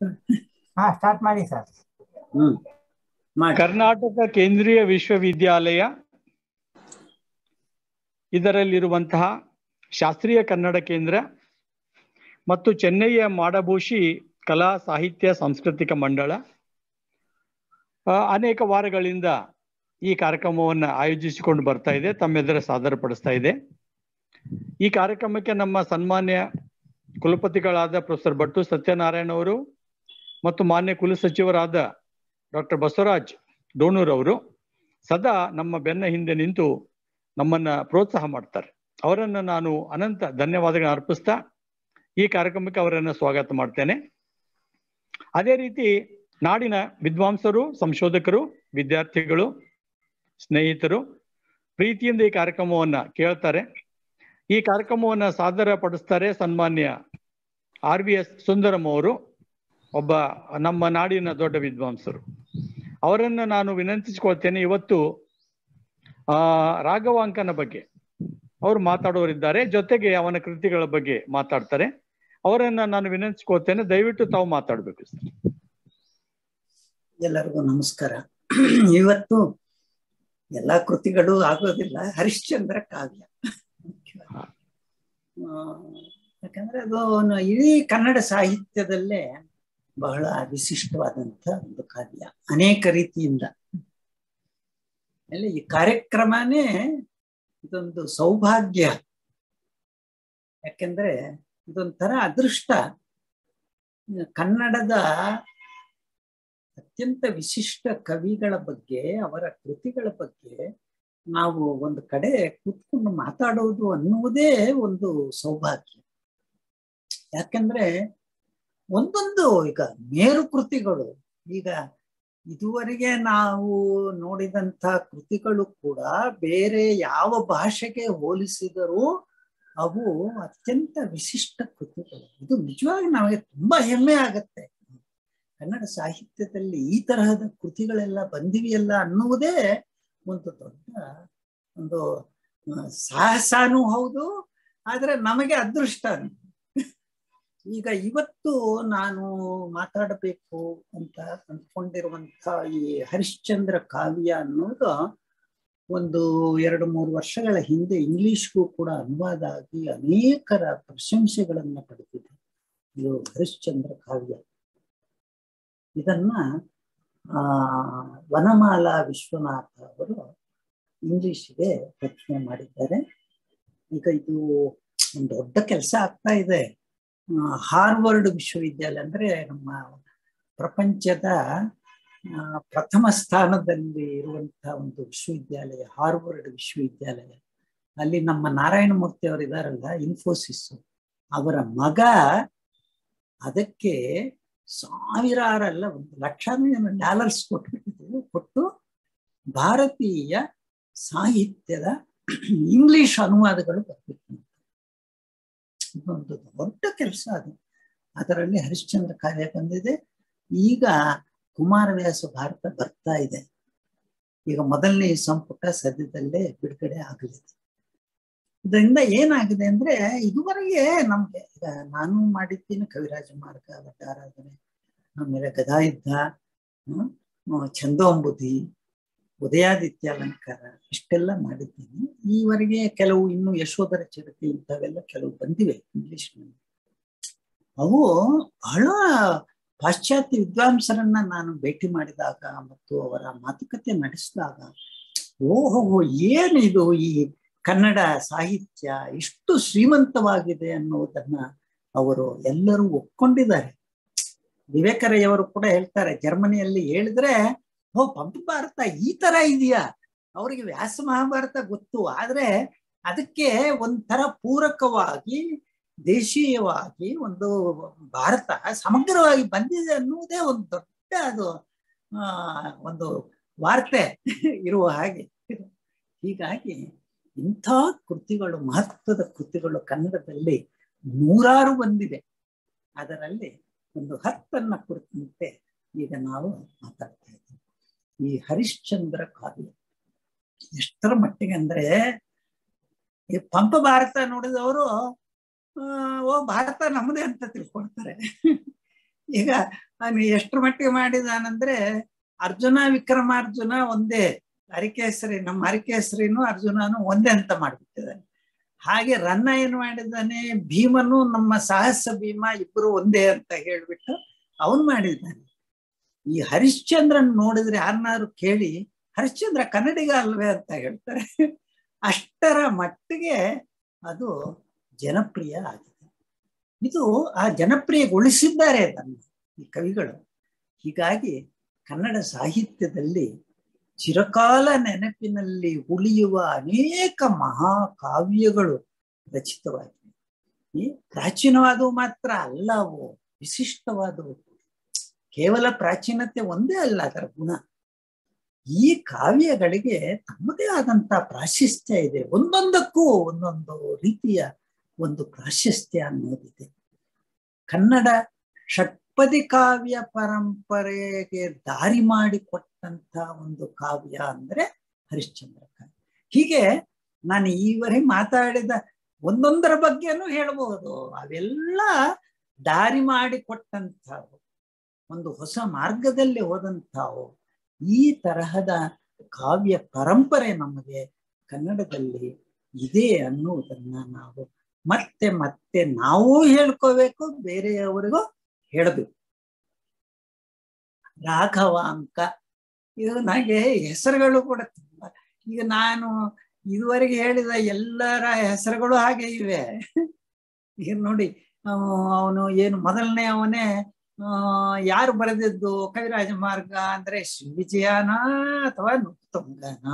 ಹಾ ಸ್ಟಾರ್ಟ್ ಮಾಡಿ ಸರ್. ಕರ್ನಾಟಕ ಕೇಂದ್ರೀಯ ವಿಶ್ವವಿದ್ಯಾಲಯ ಇದರಲ್ಲಿರುವಂತಹ ಶಾಸ್ತ್ರೀಯ ಕನ್ನಡ ಕೇಂದ್ರ ಮತ್ತು ಚೆನ್ನೈಯ ಮಾಡಭೂಷಿ ಕಲಾ ಸಾಹಿತ್ಯ ಸಾಂಸ್ಕೃತಿಕ ಮಂಡಳ ಅನೇಕ ವಾರಗಳಿಂದ ಈ ಕಾರ್ಯಕ್ರಮವನ್ನು ಆಯೋಜಿಸಿಕೊಂಡು ಬರ್ತಾ ಇದೆ, ತಮ್ಮೆದುರ ಸಾದರಪಡಿಸ್ತಾ ಇದೆ. ಈ ಕಾರ್ಯಕ್ರಮಕ್ಕೆ ನಮ್ಮ ಸನ್ಮಾನ್ಯ ಕುಲಪತಿಗಳಾದ ಪ್ರೊಫೆಸರ್ ಭಟ್ಟು ಸತ್ಯನಾರಾಯಣ ಅವರು ಮತ್ತು ಮಾನ್ಯ ಕುಲಸಚಿವರಾದ ಡಾಕ್ಟರ್ ಬಸವರಾಜ್ ಡೋಣೂರ್ ಅವರು ಸದಾ ನಮ್ಮ ಬೆನ್ನ ಹಿಂದೆ ನಿಂತು ನಮ್ಮನ್ನ ಪ್ರೋತ್ಸಾಹ ಮಾಡ್ತಾರೆ. ಅವರನ್ನು ನಾನು ಅನಂತ ಧನ್ಯವಾದಗಳನ್ನು ಅರ್ಪಿಸ್ತಾ ಈ ಕಾರ್ಯಕ್ರಮಕ್ಕೆ ಅವರನ್ನು ಸ್ವಾಗತ ಮಾಡ್ತೇನೆ. ಅದೇ ರೀತಿ ನಾಡಿನ ವಿದ್ವಾಂಸರು, ಸಂಶೋಧಕರು, ವಿದ್ಯಾರ್ಥಿಗಳು, ಸ್ನೇಹಿತರು ಪ್ರೀತಿಯಿಂದ ಈ ಕಾರ್ಯಕ್ರಮವನ್ನ ಕೇಳ್ತಾರೆ. ಈ ಕಾರ್ಯಕ್ರಮವನ್ನ ಸಾದರ ಪಡಿಸ್ತಾರೆ ಸನ್ಮಾನ್ಯ RVS ಸುಂದರಂ ಅವರು, ಒಬ್ಬ ನಮ್ಮ ನಾಡಿನ ದೊಡ್ಡ ವಿದ್ವಾಂಸರು. ಅವರನ್ನು ನಾನು ವಿನಂತಿಸಿಕೊಳ್ತೇನೆ. ಇವತ್ತು ರಾಘವಾಂಕನ ಬಗ್ಗೆ ಅವರು ಮಾತಾಡೋರಿದ್ದಾರೆ, ಜೊತೆಗೆ ಅವನ ಕೃತಿಗಳ ಬಗ್ಗೆ ಮಾತಾಡ್ತಾರೆ. ಅವರನ್ನ ನಾನು ವಿನಂತಿಸಿಕೊಳ್ತೇನೆ, ದಯವಿಟ್ಟು ತಾವು ಮಾತಾಡ್ಬೇಕು ಸರ್. ಎಲ್ಲರಿಗೂ ನಮಸ್ಕಾರ. ಇವತ್ತು ಎಲ್ಲಾ ಕೃತಿಗಳು ಆಗೋದಿಲ್ಲ, ಹರಿಶ್ಚಂದ್ರ ಕಾವ್ಯ. ಯಾಕಂದ್ರೆ ಅದು ಇಡೀ ಕನ್ನಡ ಸಾಹಿತ್ಯದಲ್ಲೇ ಬಹಳ ವಿಶಿಷ್ಟವಾದಂಥ ಒಂದು ಕಾವ್ಯ, ಅನೇಕ ರೀತಿಯಿಂದ. ಈ ಕಾರ್ಯಕ್ರಮನೇ ಇದೊಂದು ಸೌಭಾಗ್ಯ, ಯಾಕೆಂದ್ರೆ ಇದೊಂಥರ ಅದೃಷ್ಟ. ಕನ್ನಡದ ಅತ್ಯಂತ ವಿಶಿಷ್ಟ ಕವಿಗಳ ಬಗ್ಗೆ, ಅವರ ಕೃತಿಗಳ ಬಗ್ಗೆ ನಾವು ಒಂದು ಕಡೆ ಕೂತ್ಕೊಂಡು ಮಾತಾಡೋದು ಅನ್ನುವುದೇ ಒಂದು ಸೌಭಾಗ್ಯ. ಯಾಕಂದ್ರೆ ಒಂದೊಂದು ಈಗ ಮೇರು ಕೃತಿಗಳು, ಈಗ ಇದುವರೆಗೆ ನಾವು ನೋಡಿದಂಥ ಕೃತಿಗಳು ಕೂಡ ಬೇರೆ ಯಾವ ಭಾಷೆಗೆ ಹೋಲಿಸಿದರೂ ಅವು ಅತ್ಯಂತ ವಿಶಿಷ್ಟ ಕೃತಿಗಳು. ಇದು ನಿಜವಾಗಿ ನಮಗೆ ತುಂಬಾ ಹೆಮ್ಮೆ ಆಗತ್ತೆ. ಕನ್ನಡ ಸಾಹಿತ್ಯದಲ್ಲಿ ಈ ತರಹದ ಕೃತಿಗಳೆಲ್ಲ ಬಂದಿವೆಯಲ್ಲ ಅನ್ನುವುದೇ ಒಂದು ದೊಡ್ಡ ಒಂದು ಸಾಹಸನೂ ಹೌದು, ಆದ್ರೆ ನಮಗೆ ಅದೃಷ್ಟ. ಈಗ ಇವತ್ತು ನಾನು ಮಾತಾಡಬೇಕು ಅಂತ ಅಂದ್ಕೊಂಡಿರುವಂತ ಈ ಹರಿಶ್ಚಂದ್ರ ಕಾವ್ಯ ಅನ್ನೋದು ಒಂದು 2-3 ವರ್ಷಗಳ ಹಿಂದೆ ಇಂಗ್ಲಿಷ್ಗೂ ಕೂಡ ಅನುವಾದ ಆಗಿ ಅನೇಕರ ಪ್ರಶಂಸೆಗಳನ್ನ ಪಡೆದಿದೆ. ಇದು ಹರಿಶ್ಚಂದ್ರ ಕಾವ್ಯ. ಇದನ್ನ ವನಮಾಲಾ ವಿಶ್ವನಾಥ ಅವರು ಇಂಗ್ಲಿಷ್ಗೆ ರಚನೆ ಮಾಡಿದ್ದಾರೆ. ಈಗ ಇದು ಒಂದು ದೊಡ್ಡ ಕೆಲಸ ಆಗ್ತಾ ಇದೆ. ಹಾರ್ವರ್ಡ್ ವಿಶ್ವವಿದ್ಯಾಲಯ ಅಂದ್ರೆ ನಮ್ಮ ಪ್ರಪಂಚದ ಪ್ರಥಮ ಸ್ಥಾನದಲ್ಲಿ ಇರುವಂತಹ ಒಂದು ವಿಶ್ವವಿದ್ಯಾಲಯ, ಹಾರ್ವರ್ಡ್ ವಿಶ್ವವಿದ್ಯಾಲಯ. ಅಲ್ಲಿ ನಮ್ಮ ನಾರಾಯಣ ಮೂರ್ತಿ ಅವರು ಇದಾರಲ್ಲ, ಇನ್ಫೋಸಿಸ್, ಅವರ ಮಗ ಅದಕ್ಕೆ ಸಾವಿರಾರಲ್ಲ $1,00,000 ಕೊಟ್ಟು ಭಾರತೀಯ ಸಾಹಿತ್ಯದ ಇಂಗ್ಲಿಷ್ ಅನುವಾದಗಳು ಬರಬೇಕು. ಇದೊಂದು ದೊಡ್ಡ ಕೆಲಸ ಅದು. ಅದರಲ್ಲಿ ಹರಿಶ್ಚಂದ್ರ ಕಾವ್ಯ ಬಂದಿದೆ. ಈಗ ಕುಮಾರವ್ಯಾಸ ಭಾರತ ಬರ್ತಾ ಇದೆ. ಈಗ ಮೊದಲನೇ ಸಂಪುಟ ಸದ್ಯದಲ್ಲೇ ಬಿಡುಗಡೆ ಆಗಲಿದೆ. ಇದರಿಂದ ಏನಾಗಿದೆ ಅಂದ್ರೆ, ಇದುವರೆಗೆ ನಮ್ಗೆ ಈಗ ನಾನು ಮಾಡಿದ್ದೀನಿ ಕವಿರಾಜ ಮಾರ್ಗ, ವಟ್ಟಾರಾಧನೆ, ಆಮೇಲೆ ಗದಾಯುದ್ಧ, ಛಂದೋಂಬುಧಿ, ಉದಯಾದಿತ್ಯ ಅಲಂಕಾರ, ಇಷ್ಟೆಲ್ಲ ಮಾಡಿದ್ದೀನಿ. ಈವರೆಗೆ ಕೆಲವು ಇನ್ನು ಯಶೋಧರ ಚರಿತೆ ಇಂಥವೆಲ್ಲ ಕೆಲವು ಬಂದಿವೆ ಇಂಗ್ಲಿಷ್ನಲ್ಲಿ. ಅವು ಬಹಳ ಪಾಶ್ಚಾತ್ಯ ವಿದ್ವಾಂಸರನ್ನ ನಾನು ಭೇಟಿ ಮಾಡಿದಾಗ ಮತ್ತು ಅವರ ಮಾತುಕತೆ ನಡೆಸಿದಾಗ, ಓಹೋ ಏನಿದು ಈ ಕನ್ನಡ ಸಾಹಿತ್ಯ ಇಷ್ಟು ಶ್ರೀಮಂತವಾಗಿದೆ ಅನ್ನುವುದನ್ನ ಅವರು ಎಲ್ಲರೂ ಒಪ್ಕೊಂಡಿದ್ದಾರೆ. ವಿವೇಕರಯ್ಯವರು ಕೂಡ ಹೇಳ್ತಾರೆ, ಜರ್ಮನಿಯಲ್ಲಿ ಹೇಳಿದ್ರೆ ಪಂಪ ಭಾರತ ಈ ತರ ಇದೆಯಾ, ಅವರಿಗೆ ವ್ಯಾಸ ಮಹಾಭಾರತ ಗೊತ್ತು, ಆದ್ರೆ ಅದಕ್ಕೆ ಒಂಥರ ಪೂರಕವಾಗಿ ದೇಶೀಯವಾಗಿ ಒಂದು ಭಾರತ ಸಮಗ್ರವಾಗಿ ಬಂದಿದೆ ಅನ್ನುವುದೇ ಒಂದು ದೊಡ್ಡ ಅದು ಒಂದು ವಾರ್ತೆ ಇರುವ ಹಾಗೆ. ಹೀಗಾಗಿ ಇಂಥ ಕೃತಿಗಳು, ಮಹತ್ವದ ಕೃತಿಗಳು ಕನ್ನಡದಲ್ಲಿ ನೂರಾರು ಬಂದಿದೆ. ಅದರಲ್ಲಿ ಒಂದು 10 ಕುರಿತಂತೆ ಈಗ ನಾವು ಮಾತಾಡ್ತಾ ಇದ್ದೀವಿ. ಈ ಹರಿಶ್ಚಂದ್ರ ಕಾವ್ಯ ಎಷ್ಟರ ಮಟ್ಟಿಗೆ ಅಂದ್ರೆ, ಈ ಪಂಪ ಭಾರತ ನೋಡಿದವರು ಭಾರತ ನಮ್ಮದೇ ಅಂತ ತಿಳ್ಕೊಳ್ತಾರೆ. ಈಗ ಅವನು ಎಷ್ಟರ ಮಟ್ಟಿಗೆ ಮಾಡಿದಾನಂದ್ರೆ ಅರ್ಜುನ ವಿಕ್ರಮಾರ್ಜುನ ಒಂದೇ, ಹರಿಕೇಸರಿ ನಮ್ಮ ಹರಿಕೇಸರಿನೂ ಅರ್ಜುನನು ಒಂದೇ ಅಂತ ಮಾಡ್ಬಿಟ್ಟಿದ್ದಾನೆ. ಹಾಗೆ ರನ್ನ ಏನ್ ಮಾಡಿದ್ದಾನೆ, ಭೀಮನು ನಮ್ಮ ಸಾಹಸ ಭೀಮ ಇಬ್ರು ಒಂದೇ ಅಂತ ಹೇಳ್ಬಿಟ್ಟು ಅವನು ಮಾಡಿದ್ದಾನೆ. ಈ ಹರಿಶ್ಚಂದ್ರನ್ ನೋಡಿದ್ರೆ ಯಾರನ್ನಾರು ಕೇಳಿ ಹರಿಶ್ಚಂದ್ರ ಕನ್ನಡಿಗ ಅಲ್ವೇ ಅಂತ ಹೇಳ್ತಾರೆ. ಅಷ್ಟರ ಮಟ್ಟಿಗೆ ಅದು ಜನಪ್ರಿಯ ಆಗಿದೆ. ಇದು ಆ ಜನಪ್ರಿಯಗೊಳಿಸಿದ್ದಾರೆ ಅದನ್ನು ಈ ಕವಿಗಳು. ಹೀಗಾಗಿ ಕನ್ನಡ ಸಾಹಿತ್ಯದಲ್ಲಿ ಚಿರಕಾಲ ನೆನಪಿನಲ್ಲಿ ಉಳಿಯುವ ಅನೇಕ ಮಹಾಕಾವ್ಯಗಳು ರಚಿತವಾಗಿವೆ. ಈ ಪ್ರಾಚೀನವಾದವು ಮಾತ್ರ ಅಲ್ಲ, ಅವು ವಿಶಿಷ್ಟವಾದವು. ಕೇವಲ ಪ್ರಾಚೀನತೆ ಒಂದೇ ಅಲ್ಲ ಅದರ ಗುಣ. ಈ ಕಾವ್ಯಗಳಿಗೆ ತಮ್ಮದೇ ಆದಂತ ಪ್ರಾಶಸ್ತ್ಯ ಇದೆ. ಒಂದೊಂದಕ್ಕೂ ಒಂದೊಂದು ರೀತಿಯ ಒಂದು ಪ್ರಾಶಸ್ತ್ಯ ಅನ್ನೋದಿದೆ. ಕನ್ನಡ ಷಟ್ಪದಿ ಕಾವ್ಯ ಪರಂಪರೆಗೆ ದಾರಿ ಮಾಡಿಕೊಟ್ಟಂತ ಒಂದು ಕಾವ್ಯ ಅಂದ್ರೆ ಹರಿಶ್ಚಂದ್ರ ಕಾವ್ಯ. ಹೀಗೆ ನಾನು ಈವರೆಗೆ ಮಾತಾಡಿದ ಒಂದೊಂದರ ಬಗ್ಗೆನೂ ಹೇಳಬಹುದು. ಅವೆಲ್ಲ ದಾರಿ ಮಾಡಿಕೊಟ್ಟಂಥವು, ಒಂದು ಹೊಸ ಮಾರ್ಗದಲ್ಲಿ ಹೋದಂಥವು. ಈ ತರಹದ ಕಾವ್ಯ ಪರಂಪರೆ ನಮಗೆ ಕನ್ನಡದಲ್ಲಿ ಇದೆ ಅನ್ನುವುದನ್ನ ನಾವು ಮತ್ತೆ ಮತ್ತೆ ನಾವು ಹೇಳ್ಕೋಬೇಕು, ಬೇರೆಯವರಿಗೂ ಹೇಳಬೇಕು. ರಾಘವಾಂಕ, ಇದು ನನಗೆ ಹೆಸರುಗಳು ಕೂಡ ತುಂಬಾ, ಈಗ ನಾನು ಇದುವರೆಗೆ ಹೇಳಿದ ಎಲ್ಲರ ಹೆಸರುಗಳು ಹಾಗೆ ಇವೆ. ಈಗ ನೋಡಿ, ಅವನು ಏನು ಮೊದಲನೇ ಅವನೇ ಯಾರು ಬರೆದಿದ್ದು ಕವಿರಾಜ ಮಾರ್ಗ ಅಂದ್ರೆ ಶ್ರೀ ವಿಜಯನ ಅಥವಾ ನೃಪತುಂಗನ.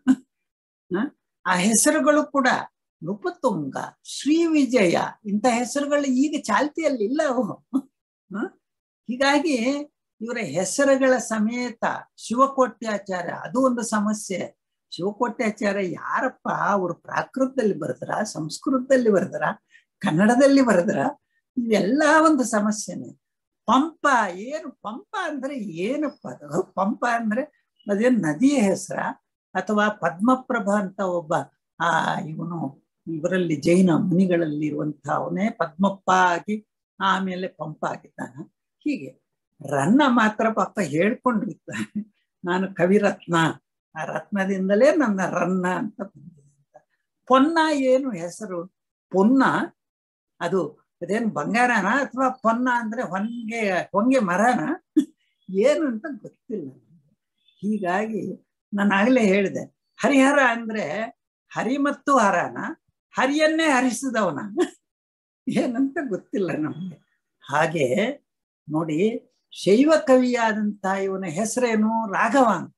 ಆ ಹೆಸರುಗಳು ಕೂಡ ನೃಪತುಂಗ, ಶ್ರೀ ವಿಜಯ ಇಂಥ ಹೆಸರುಗಳು ಈಗ ಚಾಲ್ತಿಯಲ್ಲಿ ಇಲ್ಲ ಅವು. ಹೀಗಾಗಿ ಇವರ ಹೆಸರುಗಳ ಸಮೇತ ಶಿವಕೋಟ್ಯಾಚಾರ್ಯ, ಅದು ಒಂದು ಸಮಸ್ಯೆ. ಶಿವಕೋಟ್ಯಾಚಾರ್ಯ ಯಾರಪ್ಪ, ಅವರು ಪ್ರಾಕೃತದಲ್ಲಿ ಬರೆದ್ರ, ಸಂಸ್ಕೃತದಲ್ಲಿ ಬರೆದ್ರ, ಕನ್ನಡದಲ್ಲಿ ಬರೆದ್ರ? ಇವೆಲ್ಲ ಒಂದು ಸಮಸ್ಯೆನೆ. ಪಂಪ, ಏನು ಪಂಪ ಅಂದ್ರೆ ಏನಪ್ಪ ಅದು? ಪಂಪ ಅಂದ್ರೆ ಅದೇನು ನದಿಯ ಹೆಸರ ಅಥವಾ ಪದ್ಮಪ್ರಭ ಅಂತ ಒಬ್ಬ ಇವನು ಇವರಲ್ಲಿ ಜೈನ ಮುನಿಗಳಲ್ಲಿ ಇರುವಂತಹ ಅವನೇ ಪದ್ಮಪ್ಪ ಆಗಿ ಆಮೇಲೆ ಪಂಪ ಆಗಿದ್ದಾನ. ಹೀಗೆ ರನ್ನ ಮಾತ್ರ ಪಾಪ ಹೇಳ್ಕೊಂಡಿರ್ತಾನೆ, ನಾನು ಕವಿರತ್ನ, ಆ ರತ್ನದಿಂದಲೇ ನನ್ನ ರನ್ನ ಅಂತ ಬಂದಿದೆ ಅಂತ. ಪೊನ್ನ ಏನು ಹೆಸರು? ಪೊನ್ನ ಅದು ಅದೇನು ಬಂಗಾರನ ಅಥವಾ ಪೊನ್ನ ಅಂದ್ರೆ ಹೊಂಗೆ ಮರನ? ಏನು ಅಂತ ಗೊತ್ತಿಲ್ಲ. ಹೀಗಾಗಿ ನಾನು ಆಗ್ಲೇ ಹೇಳಿದೆ, ಹರಿಹರ ಅಂದ್ರೆ ಹರಿ ಮತ್ತು ಹರನ, ಹರಿಯನ್ನೇ ಹರಿಸಿದವನ, ಏನಂತ ಗೊತ್ತಿಲ್ಲ ನಮ್ಗೆ. ಹಾಗೆ ನೋಡಿ, ಶೈವ ಕವಿಯಾದಂತ ಇವನ ಹೆಸರೇನು? ರಾಘವಾಂಕ.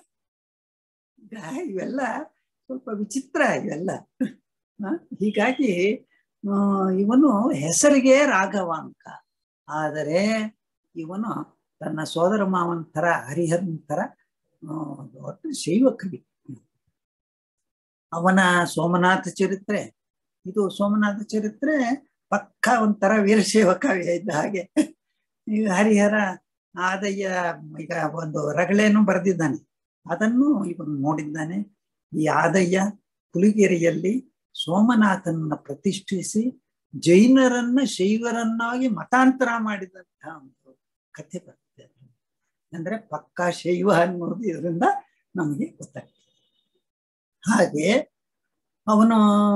ಇವೆಲ್ಲ ಸ್ವಲ್ಪ ವಿಚಿತ್ರ ಇವೆಲ್ಲ. ಹೀಗಾಗಿ ಇವನು ಹೆಸರಿಗೆ ರಾಘವಾಂಕ, ಆದರೆ ಇವನು ತನ್ನ ಸೋದರ ಮಾವನ ತರ ಹರಿಹರನ ತರ ಒಟ್ಟು ಶೈವ ಕವಿ. ಅವನ ಸೋಮನಾಥ ಚರಿತ್ರೆ, ಇದು ಸೋಮನಾಥ ಚರಿತ್ರೆ ಪಕ್ಕ ಒಂಥರ ವೀರಶೈವ ಕಾವ್ಯ ಇದ್ದ ಹಾಗೆ. ಈಗ ಹರಿಹರ ಆದಯ್ಯ ಈಗ ಒಂದು ರಗಳೆಯನ್ನು ಬರೆದಿದ್ದಾನೆ, ಅದನ್ನು ಇವನು ನೋಡಿದ್ದಾನೆ. ಈ ಆದಯ್ಯ ಪುಲಿಗೆರೆಯಲ್ಲಿ ಸೋಮನಾಥನನ್ನ ಪ್ರತಿಷ್ಠಿಸಿ ಜೈನರನ್ನ ಶೈವರನ್ನಾಗಿ ಮತಾಂತರ ಮಾಡಿದಂತಹ ಒಂದು ಕಥೆ ಬರ್ತದೆ. ಅಂದ್ರೆ ಪಕ್ಕಾ ಶೈವ ಅನ್ನೋದು ಇದರಿಂದ ನಮಗೆ ಗೊತ್ತಾಗ್ತದೆ. ಹಾಗೆ ಅವನು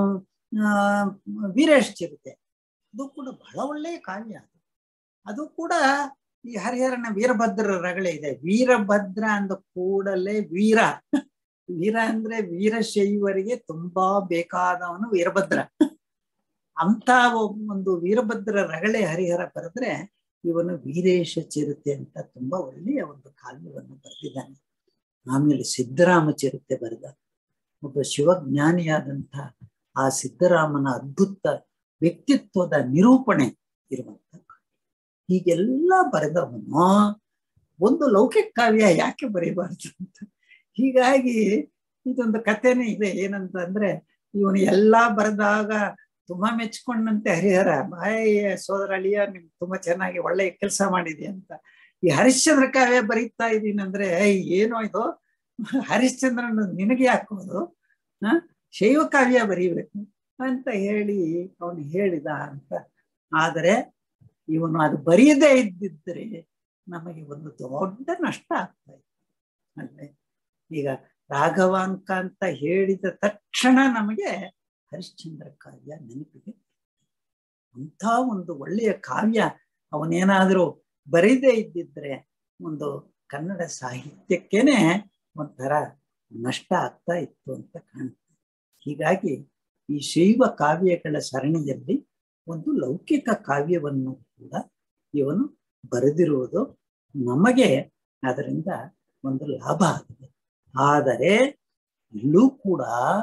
ವೀರೇಶ್ ಚರಿತೆ, ಅದು ಕೂಡ ಬಹಳ ಒಳ್ಳೆಯ ಕಾವ್ಯ. ಅದು ಕೂಡ ಈ ಹರಿಹರನ ವೀರಭದ್ರ ರಗಳೆ ಇದೆ. ವೀರಭದ್ರ ಅಂದ ಕೂಡಲೇ ವೀರ ಅಂದ್ರೆ ವೀರಶೈವರಿಗೆ ತುಂಬಾ ಬೇಕಾದವನು ವೀರಭದ್ರ. ಅಂತ ಒಂದು ವೀರಭದ್ರ ರಗಳೆ ಹರಿಹರ ಬರೆದ್ರೆ ಇವನು ವೀರೇಶ ಚರಿತೆ ಅಂತ ತುಂಬಾ ಒಳ್ಳೆಯ ಒಂದು ಕಾವ್ಯವನ್ನು ಬರೆದಿದ್ದಾನೆ. ಆಮೇಲೆ ಸಿದ್ದರಾಮ ಚರಿತೆ ಬರೆದ, ಒಬ್ಬ ಶಿವಜ್ಞಾನಿಯಾದಂಥ ಆ ಸಿದ್ದರಾಮನ ಅದ್ಭುತ ವ್ಯಕ್ತಿತ್ವದ ನಿರೂಪಣೆ ಇರುವಂತ. ಹೀಗೆಲ್ಲ ಬರೆದವನು ಒಂದು ಲೌಕಿಕ ಕಾವ್ಯ ಯಾಕೆ ಬರೀಬಾರ್ದು ಅಂತ. ಹೀಗಾಗಿ ಇದೊಂದು ಕಥೆನೇ ಇದೆ. ಏನಂತಂದ್ರೆ, ಇವನು ಎಲ್ಲಾ ಬರೆದಾಗ ತುಂಬಾ ಮೆಚ್ಕೊಂಡಂತೆ ಹರಿಹರ, ಬಾಯ್ ಸೋದರ ಅಳಿಯ, ನಿಮ್ಗೆ ತುಂಬಾ ಚೆನ್ನಾಗಿ ಒಳ್ಳೆ ಕೆಲಸ ಮಾಡಿದೆ ಅಂತ. ಈ ಹರಿಶ್ಚಂದ್ರ ಕಾವ್ಯ ಬರೀತಾ ಇದೀನಂದ್ರೆ, ಏನೋ ಇದು ಹರಿಶ್ಚಂದ್ರನ ನಿನಗೆ ಹಾಕೋದು, ಶೈವ ಕಾವ್ಯ ಬರೀಬೇಕು ಅಂತ ಹೇಳಿ ಅವನು ಹೇಳಿದ ಅಂತ. ಆದರೆ ಇವನು ಅದು ಬರೆಯದೇ ಇದ್ದಿದ್ರೆ ನಮಗೆ ಒಂದು ದೊಡ್ಡ ನಷ್ಟ ಆಗ್ತಾ ಇತ್ತು ಅಲ್ಲೇ. ಈಗ ರಾಘವಾಂಕ ಅಂತ ಹೇಳಿದ ತಕ್ಷಣ ನಮಗೆ ಹರಿಶ್ಚಂದ್ರ ಕಾವ್ಯ ನೆನಪಿಗೆ. ಅಂಥ ಒಂದು ಒಳ್ಳೆಯ ಕಾವ್ಯ ಅವನೇನಾದ್ರೂ ಬರೀದೇ ಇದ್ದಿದ್ರೆ ಒಂದು ಕನ್ನಡ ಸಾಹಿತ್ಯಕ್ಕೇನೆ ಒಂಥರ ನಷ್ಟ ಆಗ್ತಾ ಇತ್ತು ಅಂತ ಕಾಣುತ್ತೆ. ಹೀಗಾಗಿ ಈ ಶೈವ ಕಾವ್ಯಗಳ ಸರಣಿಯಲ್ಲಿ ಒಂದು ಲೌಕಿಕ ಕಾವ್ಯವನ್ನು ಕೂಡ ಇವನು ಬರೆದಿರುವುದು ನಮಗೆ ಅದರಿಂದ ಒಂದು ಲಾಭ ಆಗಿದೆ. ಆದರೆ ಇಲ್ಲೂ ಕೂಡ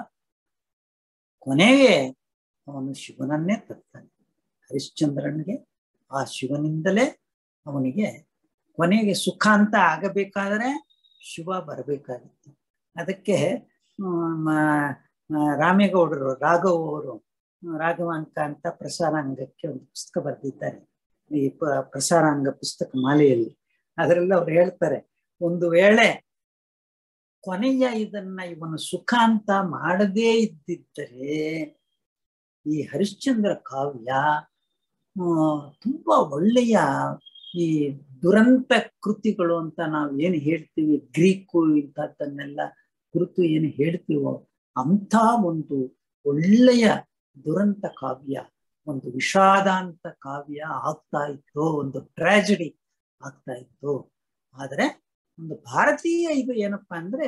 ಕೊನೆಗೆ ಅವನು ಶಿವನನ್ನೇ ತರ್ತಾನೆ. ಹರಿಶ್ಚಂದ್ರನಿಗೆ ಆ ಶಿವನಿಂದಲೇ ಅವನಿಗೆ ಕೊನೆಗೆ ಸುಖ ಅಂತ ಆಗಬೇಕಾದ್ರೆ ಶಿವ ಬರಬೇಕಾಗಿತ್ತು. ಅದಕ್ಕೆ ರಾಮೇಗೌಡರು ರಾಘವ್ ಅವರು ರಾಘವಾಂಕ ಅಂತ ಪ್ರಸಾರಾಂಗಕ್ಕೆ ಒಂದು ಪುಸ್ತಕ ಬರೆದಿದ್ದಾರೆ, ಈ ಪ್ರಸಾರಾಂಗ ಪುಸ್ತಕ ಮಾಲೆಯಲ್ಲಿ. ಅದರಲ್ಲಿ ಅವ್ರು ಹೇಳ್ತಾರೆ, ಒಂದು ವೇಳೆ ಕೊನೆಯ ಇದನ್ನ ಇವನು ಸುಖ ಅಂತ ಮಾಡದೇ ಇದ್ದಿದ್ದರೆ ಈ ಹರಿಶ್ಚಂದ್ರ ಕಾವ್ಯ ತುಂಬಾ ಒಳ್ಳೆಯ ಈ ದುರಂತ ಕೃತಿಗಳು ಅಂತ ನಾವು ಏನು ಹೇಳ್ತೀವಿ, ಗ್ರೀಕು ಇಂಥದ್ದನ್ನೆಲ್ಲ ಕುರಿತು ಏನು ಹೇಳ್ತೀವೋ ಅಂಥ ಒಂದು ಒಳ್ಳೆಯ ದುರಂತ ಕಾವ್ಯ, ಒಂದು ವಿಷಾದಾಂತ ಕಾವ್ಯ ಆಗ್ತಾ ಇತ್ತು, ಒಂದು ಟ್ರಾಜಿಡಿ ಆಗ್ತಾ ಇತ್ತು. ಆದರೆ ಒಂದು ಭಾರತೀಯ ಇದು ಏನಪ್ಪಾ ಅಂದ್ರೆ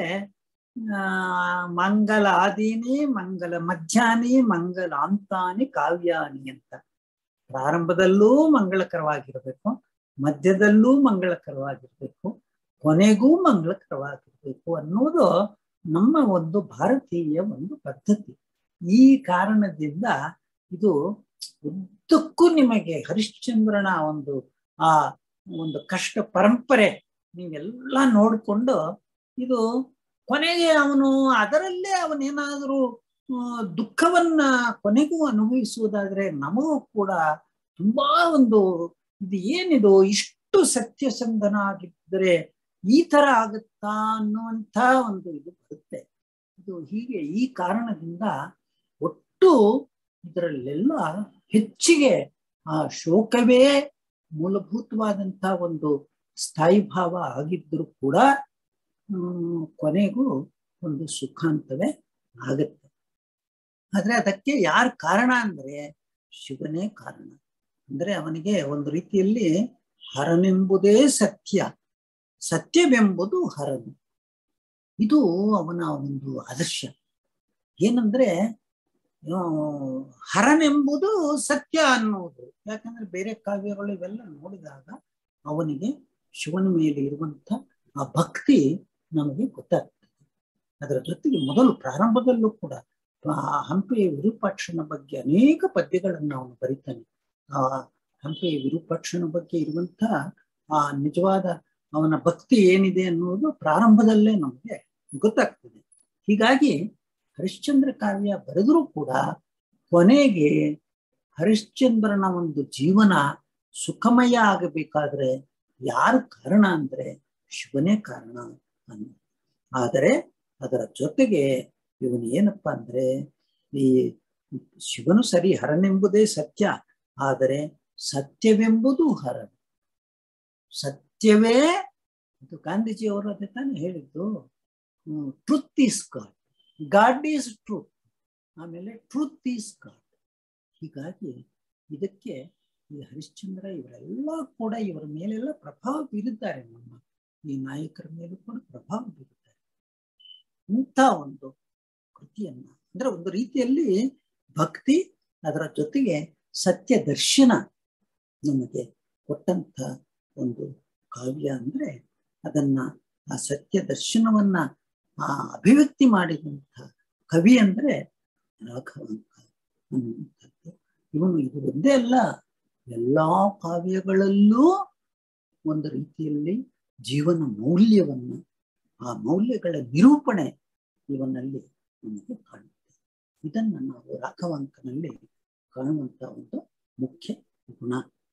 ಮಂಗಲ ಆದೀನಿ ಮಂಗಲ ಮಧ್ಯಾಹ್ನಿ ಮಂಗಲ ಅಂತಾನಿ ಕಾವ್ಯಾನಿ ಅಂತ. ಪ್ರಾರಂಭದಲ್ಲೂ ಮಂಗಳಕರವಾಗಿರ್ಬೇಕು, ಮಧ್ಯದಲ್ಲೂ ಮಂಗಳಕರವಾಗಿರ್ಬೇಕು, ಕೊನೆಗೂ ಮಂಗಳಕರವಾಗಿರ್ಬೇಕು ಅನ್ನೋದು ನಮ್ಮ ಒಂದು ಭಾರತೀಯ ಒಂದು ಪದ್ಧತಿ. ಈ ಕಾರಣದಿಂದ ಇದು ಉದ್ದಕ್ಕೂ ನಿಮಗೆ ಹರಿಶ್ಚಂದ್ರನ ಆ ಒಂದು ಕಷ್ಟ ಪರಂಪರೆ ನೀವೆಲ್ಲ ನೋಡಿಕೊಂಡು ಇದು ಕೊನೆಗೆ ಅವನು ಅದರಲ್ಲೇ ಅವನೇನಾದರೂ ದುಃಖವನ್ನ ಕೊನೆಗೂ ಅನುಭವಿಸುವುದಾದ್ರೆ ನಮಗೂ ಕೂಡ ತುಂಬಾ ಒಂದು ಇದು ಏನಿದು ಇಷ್ಟು ಸತ್ಯಸಂಧನಾಗಿದ್ದರೆ ಈ ತರ ಆಗುತ್ತಾ ಅನ್ನುವಂಥ ಒಂದು ಇದು ಬರುತ್ತೆ. ಇದು ಹೀಗೆ ಈ ಕಾರಣದಿಂದ ಒಟ್ಟು ಇದರಲ್ಲೆಲ್ಲ ಹೆಚ್ಚಿಗೆ ಆ ಶೋಕವೇ ಮೂಲಭೂತವಾದಂಥ ಒಂದು ಸ್ಥಾಯಿ ಭಾವ ಆಗಿದ್ರೂ ಕೂಡ ಕೊನೆಗೂ ಒಂದು ಸುಖಾಂತವೇ ಆಗುತ್ತೆ. ಆದ್ರೆ ಅದಕ್ಕೆ ಯಾರು ಕಾರಣ ಅಂದ್ರೆ ಶಿವನೇ ಕಾರಣ. ಅಂದ್ರೆ ಅವನಿಗೆ ಒಂದು ರೀತಿಯಲ್ಲಿ ಹರನೆಂಬುದೇ ಸತ್ಯ, ಸತ್ಯವೆಂಬುದು ಹರನು. ಇದು ಅವನ ಒಂದು ಆದರ್ಶ. ಏನಂದ್ರೆ ಹರನೆಂಬುದು ಸತ್ಯ ಅನ್ನೋದು. ಯಾಕಂದ್ರೆ ಬೇರೆ ಕಾವ್ಯಗಳು ಇವೆಲ್ಲ ನೋಡಿದಾಗ ಅವನಿಗೆ ಶಿವನ ಮೇಲೆ ಇರುವಂತ ಆ ಭಕ್ತಿ ನಮಗೆ ಗೊತ್ತಾಗ್ತದೆ. ಅದರ ಜೊತೆಗೆ ಮೊದಲು ಪ್ರಾರಂಭದಲ್ಲೂ ಕೂಡ ಹಂಪೆಯ ವಿರೂಪಾಕ್ಷನ ಬಗ್ಗೆ ಅನೇಕ ಪದ್ಯಗಳನ್ನು ಅವನು ಬರೀತಾನೆ. ಆ ಹಂಪೆಯ ವಿರೂಪಾಕ್ಷನ ಬಗ್ಗೆ ಇರುವಂತ ಆ ನಿಜವಾದ ಅವನ ಭಕ್ತಿ ಏನಿದೆ ಅನ್ನೋದು ಪ್ರಾರಂಭದಲ್ಲೇ ನಮಗೆ ಗೊತ್ತಾಗ್ತದೆ. ಹೀಗಾಗಿ ಹರಿಶ್ಚಂದ್ರ ಕಾವ್ಯ ಬರೆದರೂ ಕೂಡ ಕೊನೆಗೆ ಹರಿಶ್ಚಂದ್ರನ ಒಂದು ಜೀವನ ಸುಖಮಯ ಆಗಬೇಕಾದ್ರೆ ಯಾರು ಕಾರಣ ಅಂದ್ರೆ ಶಿವನೇ ಕಾರಣ ಅನ್ನು. ಆದರೆ ಅದರ ಜೊತೆಗೆ ಇವನು ಏನಪ್ಪಾ ಅಂದ್ರೆ ಈ ಶಿವನು ಸರಿ ಹರನೆಂಬುದೇ ಸತ್ಯ, ಆದರೆ ಸತ್ಯವೆಂಬುದು ಹರನು. ಸತ್ಯವೇ ಇದು ಗಾಂಧೀಜಿ ಅವರು ಅದೇ ತಾನೇ ಹೇಳಿದ್ದು, truth is God, God is truth, ಆಮೇಲೆ ಟ್ರೂತ್ ಈಸ್ ಗಾಡ್. ಹೀಗಾಗಿ ಇದಕ್ಕೆ ಈ ಹರಿಶ್ಚಂದ್ರ ಇವರೆಲ್ಲ ಕೂಡ ಇವರ ಮೇಲೆಲ್ಲ ಪ್ರಭಾವ ಬೀರಿದ್ದಾರೆ. ನಮ್ಮ ಈ ನಾಯಕರ ಮೇಲೂ ಕೂಡ ಪ್ರಭಾವ ಬೀರುತ್ತಾರೆ. ಇಂಥ ಒಂದು ಕೃತಿಯನ್ನ ಅಂದ್ರೆ ಒಂದು ರೀತಿಯಲ್ಲಿ ಭಕ್ತಿ, ಅದರ ಜೊತೆಗೆ ಸತ್ಯ ದರ್ಶನ ನಮಗೆ ಕೊಟ್ಟಂತ ಒಂದು ಕಾವ್ಯ ಅಂದ್ರೆ ಅದನ್ನ ಆ ಸತ್ಯ ದರ್ಶನವನ್ನ ಅಭಿವ್ಯಕ್ತಿ ಮಾಡಿದಂಥ ಕವಿ ಅಂದ್ರೆ ರಾಘವಾಂಕ ಅನ್ನುವಂಥದ್ದು. ಇವನು ಇದು ಒಂದೇ ಅಲ್ಲ, ಎಲ್ಲಾ ಕಾವ್ಯಗಳಲ್ಲೂ ಒಂದು ರೀತಿಯಲ್ಲಿ ಜೀವನ ಮೌಲ್ಯವನ್ನ, ಆ ಮೌಲ್ಯಗಳ ನಿರೂಪಣೆ ಇವನಲ್ಲಿ ನಮಗೆ ಕಾಣುತ್ತೆ. ಇದನ್ನ ನಾವು ರಾಘವಾಂಕನಲ್ಲಿ ಕಾಣುವಂತ ಒಂದು ಮುಖ್ಯ ಗುಣ.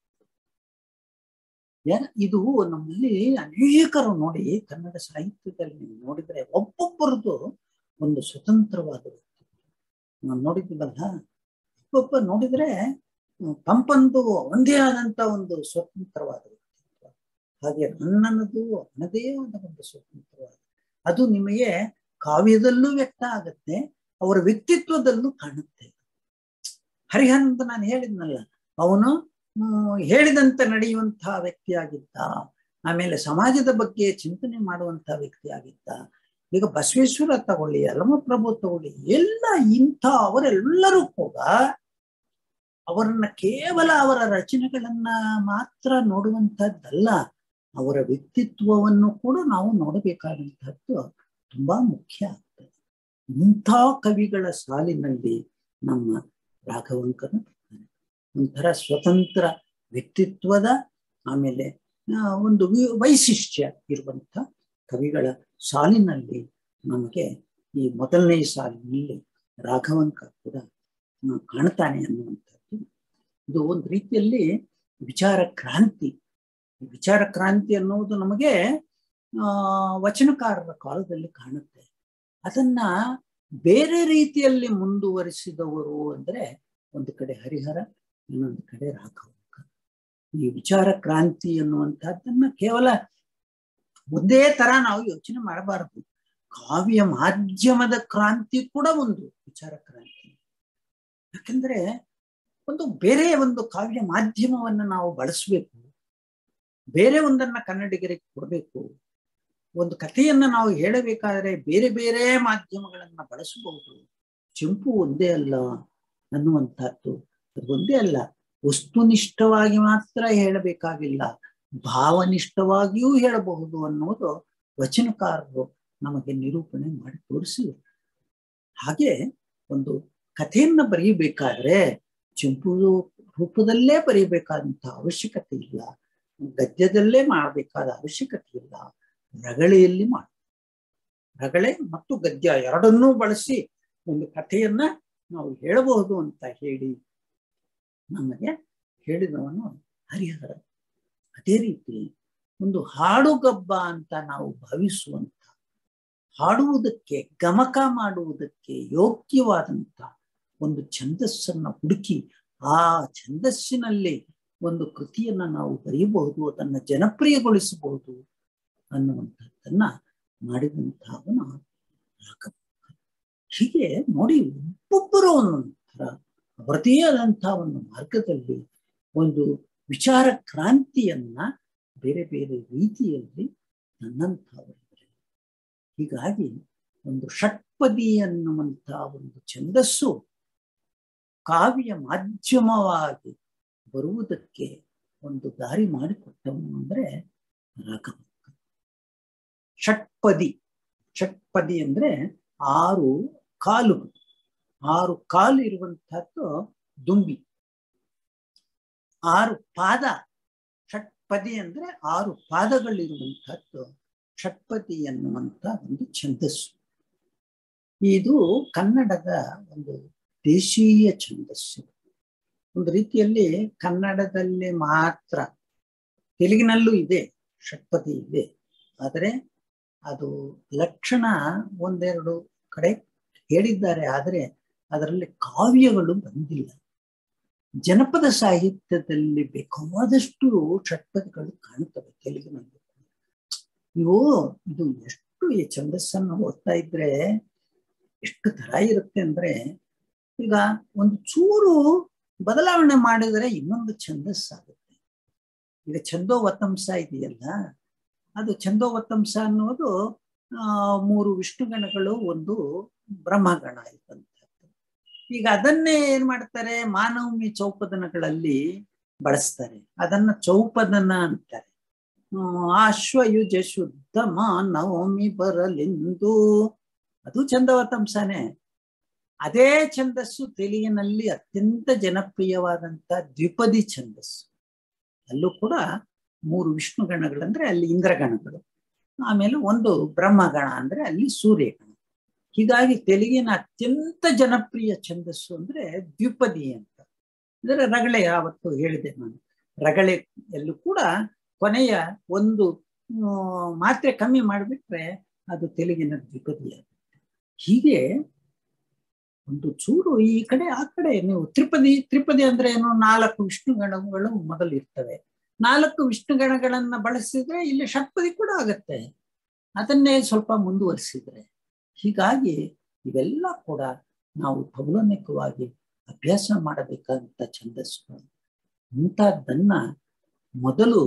ಇದು ನಮ್ಮಲ್ಲಿ ಅನೇಕರು ನೋಡಿ, ಕನ್ನಡ ಸಾಹಿತ್ಯದಲ್ಲಿ ನೀವು ನೋಡಿದ್ರೆ ಒಬ್ಬೊಬ್ಬರದು ಒಂದು ಸ್ವತಂತ್ರವಾದ ವ್ಯಕ್ತಿತ್ವ ನಾವು ನೋಡಿದ್ದೀವಲ್ಲ. ಒಬ್ಬೊಬ್ಬ ನೋಡಿದ್ರೆ ಪಂಪಂದು ಒಂದೇ ಆದಂತ ಒಂದು ಸ್ವತಂತ್ರವಾದ ವ್ಯಕ್ತಿತ್ವ, ಹಾಗೆ ನನ್ನದು ನನ್ನದೇ ಆದ ಒಂದು ಸ್ವತಂತ್ರವಾದ, ಅದು ನಿಮಗೆ ಕಾವ್ಯದಲ್ಲೂ ವ್ಯಕ್ತ ಆಗತ್ತೆ, ಅವರ ವ್ಯಕ್ತಿತ್ವದಲ್ಲೂ ಕಾಣುತ್ತೆ. ಹರಿಹರನ್ ಅಂತ ನಾನು ಹೇಳಿದ್ನಲ್ಲ, ಅವನು ಹೇಳಿದಂತೆ ನಡೆಯುವಂತಹ ವ್ಯಕ್ತಿಯಾಗಿದ್ದ, ಆಮೇಲೆ ಸಮಾಜದ ಬಗ್ಗೆ ಚಿಂತನೆ ಮಾಡುವಂತಹ ವ್ಯಕ್ತಿಯಾಗಿದ್ದ. ಈಗ ಬಸವೇಶ್ವರ ತಗೊಳ್ಳಿ, ಯಲ್ಲಮಪ್ರಭು ತಗೊಳ್ಳಿ, ಎಲ್ಲ ಇಂಥ ಅವರೆಲ್ಲರೂ ಕೂಡ ಅವರನ್ನ ಕೇವಲ ಅವರ ರಚನೆಗಳನ್ನ ಮಾತ್ರ ನೋಡುವಂತಹದ್ದಲ್ಲ, ಅವರ ವ್ಯಕ್ತಿತ್ವವನ್ನು ಕೂಡ ನಾವು ನೋಡಬೇಕಾದಂತಹದ್ದು ತುಂಬಾ ಮುಖ್ಯ ಆಗ್ತದೆ. ಇಂಥ ಕವಿಗಳ ಸಾಲಿನಲ್ಲಿ ನಮ್ಮ ರಾಘವಂಕನು ಬರ್ತಾನೆ. ಒಂಥರ ಸ್ವತಂತ್ರ ವ್ಯಕ್ತಿತ್ವದ ಆಮೇಲೆ ಒಂದು ವೈಶಿಷ್ಟ್ಯ ಇರುವಂತ ಕವಿಗಳ ಸಾಲಿನಲ್ಲಿ ನಮಗೆ ಈ ಮೊದಲನೇ ಸಾಲಿನಲ್ಲಿ ರಾಘವಂಕ ಕೂಡ ಕಾಣ್ತಾನೆ ಅನ್ನುವಂಥದ್ದು. ಇದು ಒಂದು ರೀತಿಯಲ್ಲಿ ವಿಚಾರ ಕ್ರಾಂತಿ. ವಿಚಾರ ಕ್ರಾಂತಿ ಅನ್ನುವುದು ನಮಗೆ ವಚನಕಾರರ ಕಾಲದಲ್ಲಿ ಕಾಣುತ್ತೆ. ಅದನ್ನ ಬೇರೆ ರೀತಿಯಲ್ಲಿ ಮುಂದುವರಿಸಿದವರು ಅಂದ್ರೆ ಒಂದು ಕಡೆ ಹರಿಹರ, ಇನ್ನೊಂದು ಕಡೆ ರಾಘವಂಕ. ಈ ವಿಚಾರ ಕ್ರಾಂತಿ ಅನ್ನುವಂಥದ್ದನ್ನ ಕೇವಲ ಒಂದೇ ತರ ನಾವು ಯೋಚನೆ ಮಾಡಬಾರದು. ಕಾವ್ಯ ಮಾಧ್ಯಮದ ಕ್ರಾಂತಿ ಕೂಡ ಒಂದು ವಿಚಾರ ಕ್ರಾಂತಿ. ಯಾಕಂದ್ರೆ ಒಂದು ಬೇರೆ ಒಂದು ಕಾವ್ಯ ಮಾಧ್ಯಮವನ್ನ ನಾವು ಬಳಸಬೇಕು, ಬೇರೆ ಒಂದನ್ನ ಕನ್ನಡಿಗರಿಗೆ ಕೊಡಬೇಕು. ಒಂದು ಕಥೆಯನ್ನ ನಾವು ಹೇಳಬೇಕಾದ್ರೆ ಬೇರೆ ಬೇರೆ ಮಾಧ್ಯಮಗಳನ್ನ ಬಳಸಬಹುದು. ಚಂಪು ಒಂದೇ ಅಲ್ಲ ಅನ್ನುವಂಥದ್ದು, ಅದು ಒಂದೇ ಅಲ್ಲ, ವಸ್ತುನಿಷ್ಠವಾಗಿ ಮಾತ್ರ ಹೇಳಬೇಕಾಗಿಲ್ಲ, ಭಾವನಿಷ್ಠವಾಗಿಯೂ ಹೇಳಬಹುದು ಅನ್ನೋದು ವಚನಕಾರರು ನಮಗೆ ನಿರೂಪಣೆ ಮಾಡಿ ತೋರಿಸಿದರು. ಹಾಗೆ ಒಂದು ಕಥೆಯನ್ನ ಬರೆಯಬೇಕಾದ್ರೆ ಚಂಪು ರೂಪದಲ್ಲೇ ಬರೆಯಬೇಕಾದಂತ ಅವಶ್ಯಕತೆ ಇಲ್ಲ, ಗದ್ಯದಲ್ಲೇ ಮಾಡಬೇಕಾದ ಅವಶ್ಯಕತೆ ಇಲ್ಲ, ರಗಳೆಯಲ್ಲಿ ಮಾಡ, ರಗಳೆ ಮತ್ತು ಗದ್ಯ ಎರಡನ್ನೂ ಬಳಸಿ ಒಂದು ಕಥೆಯನ್ನ ನಾವು ಹೇಳಬಹುದು ಅಂತ ಹೇಳಿ ನಮಗೆ ಹೇಳಿದವನು ಹರಿಹರ. ಅದೇ ರೀತಿ ಒಂದು ಹಾಡುಗಬ್ಬ ಅಂತ ನಾವು ಭಾವಿಸುವಂತ, ಹಾಡುವುದಕ್ಕೆ ಗಮಕ ಮಾಡುವುದಕ್ಕೆ ಯೋಗ್ಯವಾದಂತ ಒಂದು ಛಂದಸ್ಸನ್ನ ಹುಡುಕಿ ಆ ಛಂದಸ್ಸಿನಲ್ಲಿ ಒಂದು ಕೃತಿಯನ್ನ ನಾವು ಬರೆಯಬಹುದು, ಅದನ್ನ ಜನಪ್ರಿಯಗೊಳಿಸಬಹುದು ಅನ್ನುವಂಥದ್ದನ್ನ ಮಾಡಿದಂತಹವನ ರಾಘವಂಕ. ಹೀಗೆ ನೋಡಿ, ಒಬ್ಬೊಬ್ಬರು ಒಂದೊಂಥರ ಅವರದೇ ಆದಂತಹ ಒಂದು ಮಾರ್ಗದಲ್ಲಿ ಒಂದು ವಿಚಾರ ಕ್ರಾಂತಿಯನ್ನ ಬೇರೆ ಬೇರೆ ರೀತಿಯಲ್ಲಿ ನನ್ನಂಥವರಿದ್ದಾರೆ. ಹೀಗಾಗಿ ಒಂದು ಷಟ್ಪದಿ ಅನ್ನುವಂತಹ ಒಂದು ಛಂದಸ್ಸು ಕಾವ್ಯ ಮಾಧ್ಯಮವಾಗಿ ಬರುವುದಕ್ಕೆ ಒಂದು ದಾರಿ ಮಾಡಿಕೊಟ್ಟವನು ಅಂದ್ರೆ ರಾಘವಂಕ. ಷಟ್ಪದಿ, ಷಟ್ಪದಿ ಅಂದ್ರೆ 6 ಕಾಲುಗಳು, 6 ಕಾಲು ಇರುವಂತಹದ್ದು ದುಂಬಿ, 6 ಪಾದ. ಷಟ್ಪದಿ ಅಂದ್ರೆ 6 ಪಾದಗಳಿರುವಂತಹದ್ದು ಷಟ್ಪದಿ ಎನ್ನುವಂತ ಒಂದು ಛಂದಸ್ಸು. ಇದು ಕನ್ನಡದ ಒಂದು ದೇಶೀಯ ಛಂದಸ್ಸು. ಒಂದು ರೀತಿಯಲ್ಲಿ ಕನ್ನಡದಲ್ಲಿ ಮಾತ್ರ, ತೆಲುಗಿನಲ್ಲೂ ಇದೆ ಷಟ್ಪದಿ ಇದೆ, ಆದರೆ ಅದು ಲಕ್ಷಣ ಒಂದೆರಡು ಕಡೆ ಹೇಳಿದ್ದಾರೆ, ಆದರೆ ಅದರಲ್ಲಿ ಕಾವ್ಯಗಳು ಬಂದಿಲ್ಲ. ಜನಪದ ಸಾಹಿತ್ಯದಲ್ಲಿ ಬೇಕಾದಷ್ಟು ಷಟ್ಪದಿಗಳು ಕಾಣುತ್ತವೆ ತೆಲುಗಿನಲ್ಲಿ. ಇದು ಎಷ್ಟು ಈ ಛಂದಸ್ಸನ್ನು ಓದ್ತಾ ಇದ್ರೆ ಎಷ್ಟು ತರ ಇರುತ್ತೆ ಅಂದ್ರೆ, ಈಗ ಒಂದು ಚೂರು ಬದಲಾವಣೆ ಮಾಡಿದರೆ ಇನ್ನೊಂದು ಛಂದಸ್ಸಾಗುತ್ತೆ. ಈಗ ಛಂದೋವತಂಸ ಇದೆಯಲ್ಲ, ಅದು ಛಂದೋವತಂಸ ಅನ್ನೋದು 3 ವಿಷ್ಣುಗಣಗಳು, ಒಂದು ಬ್ರಹ್ಮಗಣ ಇದ್ದಂಥದ್ದು. ಈಗ ಅದನ್ನೇ ಏನ್ ಮಾಡ್ತಾರೆ, ಮಾನವಮಿ ಚೌಪದನಗಳಲ್ಲಿ ಬಳಸ್ತಾರೆ, ಅದನ್ನ ಚೌಪದನ ಅಂತಾರೆ. ಆಶ್ವಯುಜ ಶುದ್ಧ ಮಾನವಮಿ ಬರಲೆಂದು, ಅದು ಛಂದೋವತಂಸನೇ. ಅದೇ ಛಂದಸ್ಸು ತೆಲುಗಿನಲ್ಲಿ ಅತ್ಯಂತ ಜನಪ್ರಿಯವಾದಂತ ದ್ವಿಪದಿ ಛಂದಸ್ಸು. ಅಲ್ಲೂ ಕೂಡ 3 ವಿಷ್ಣುಗಣಗಳಂದ್ರೆ ಅಲ್ಲಿ ಇಂದ್ರಗಣಗಳು, ಆಮೇಲೆ ಒಂದು ಬ್ರಹ್ಮಗಣ ಅಂದ್ರೆ ಅಲ್ಲಿ ಸೂರ್ಯಗಣ. ಹೀಗಾಗಿ ತೆಲುಗಿನ ಅತ್ಯಂತ ಜನಪ್ರಿಯ ಛಂದಸ್ಸು ಅಂದ್ರೆ ದ್ವಿಪದಿ ಅಂತ. ಅಂದ್ರೆ ರಗಳೆ, ಯಾವತ್ತು ಹೇಳಿದೆ ನಾನು, ರಗಳೆಯಲ್ಲೂ ಕೂಡ ಕೊನೆಯ ಒಂದು ಮಾತ್ರೆ ಕಮ್ಮಿ ಮಾಡಿಬಿಟ್ರೆ ಅದು ತೆಲುಗಿನ ದ್ವಿಪದಿ ಆಗುತ್ತೆ. ಹೀಗೆ ಒಂದು ಚೂರು ಈ ಕಡೆ ಆ ಕಡೆ ನೀವು ತ್ರಿಪದಿ ಅಂದ್ರೆ ಏನು, 4 ವಿಷ್ಣು ಗಣಗಳು ಮೊದಲು ಇರ್ತವೆ. 4 ವಿಷ್ಣು ಗಣಗಳನ್ನ ಬಳಸಿದ್ರೆ ಇಲ್ಲಿ ಷಟ್ಪದಿ ಕೂಡ ಆಗತ್ತೆ, ಅದನ್ನೇ ಸ್ವಲ್ಪ ಮುಂದುವರಿಸಿದ್ರೆ. ಹೀಗಾಗಿ ಇವೆಲ್ಲ ಕೂಡ ನಾವು ತೌಲನಿಕವಾಗಿ ಅಭ್ಯಾಸ ಮಾಡಬೇಕಾದಂತ ಛಂದಸ್ಸುಗಳು. ಇಂಥದ್ದನ್ನ ಮೊದಲು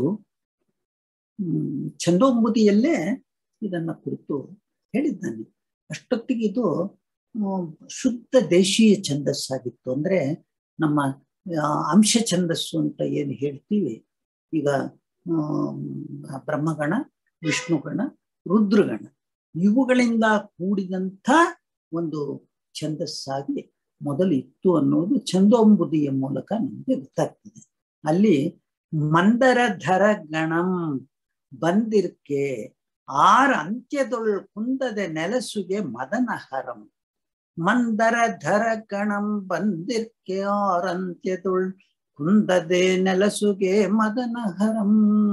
ಛಂದೋಂಬುದಿಯಲ್ಲೇ ಇದನ್ನ ಕುರಿತು ಹೇಳಿದ್ದಾನೆ. ಅಷ್ಟೊತ್ತಿಗೆ ಇದು ಶುದ್ಧ ದೇಶೀಯ ಛಂದಸ್ಸಾಗಿತ್ತು. ಅಂದ್ರೆ ನಮ್ಮ ಅಂಶ ಛಂದಸ್ಸು ಅಂತ ಏನು ಹೇಳ್ತೀವಿ ಈಗ, ಬ್ರಹ್ಮಗಣ, ವಿಷ್ಣುಗಣ, ರುದ್ರಗಣ ಇವುಗಳಿಂದ ಕೂಡಿದಂಥ ಒಂದು ಛಂದಸ್ಸಾಗಿ ಮೊದಲು ಇತ್ತು ಅನ್ನೋದು ಛಂದೋಂಬುದಿಯ ಮೂಲಕ ನಮಗೆ ಗೊತ್ತಾಗ್ತದೆ. ಅಲ್ಲಿ ಮಂದರಧರ ಗಣಂ ಬಂದಿರ್ಕೆ 6 ಅಂತ್ಯದೊಳ್ ಕುಂದದೆ ನೆಲಸುಗೆ ಮದನಹರಂ. ಮಂದರಧರ ಗಣಂ ಬಂದಿರ್ಕೆ 6 ಅಂತ್ಯದೊಳ್ ಕುಂದದೆ ನೆಲಸುಗೆ ಮದನಹರಂ.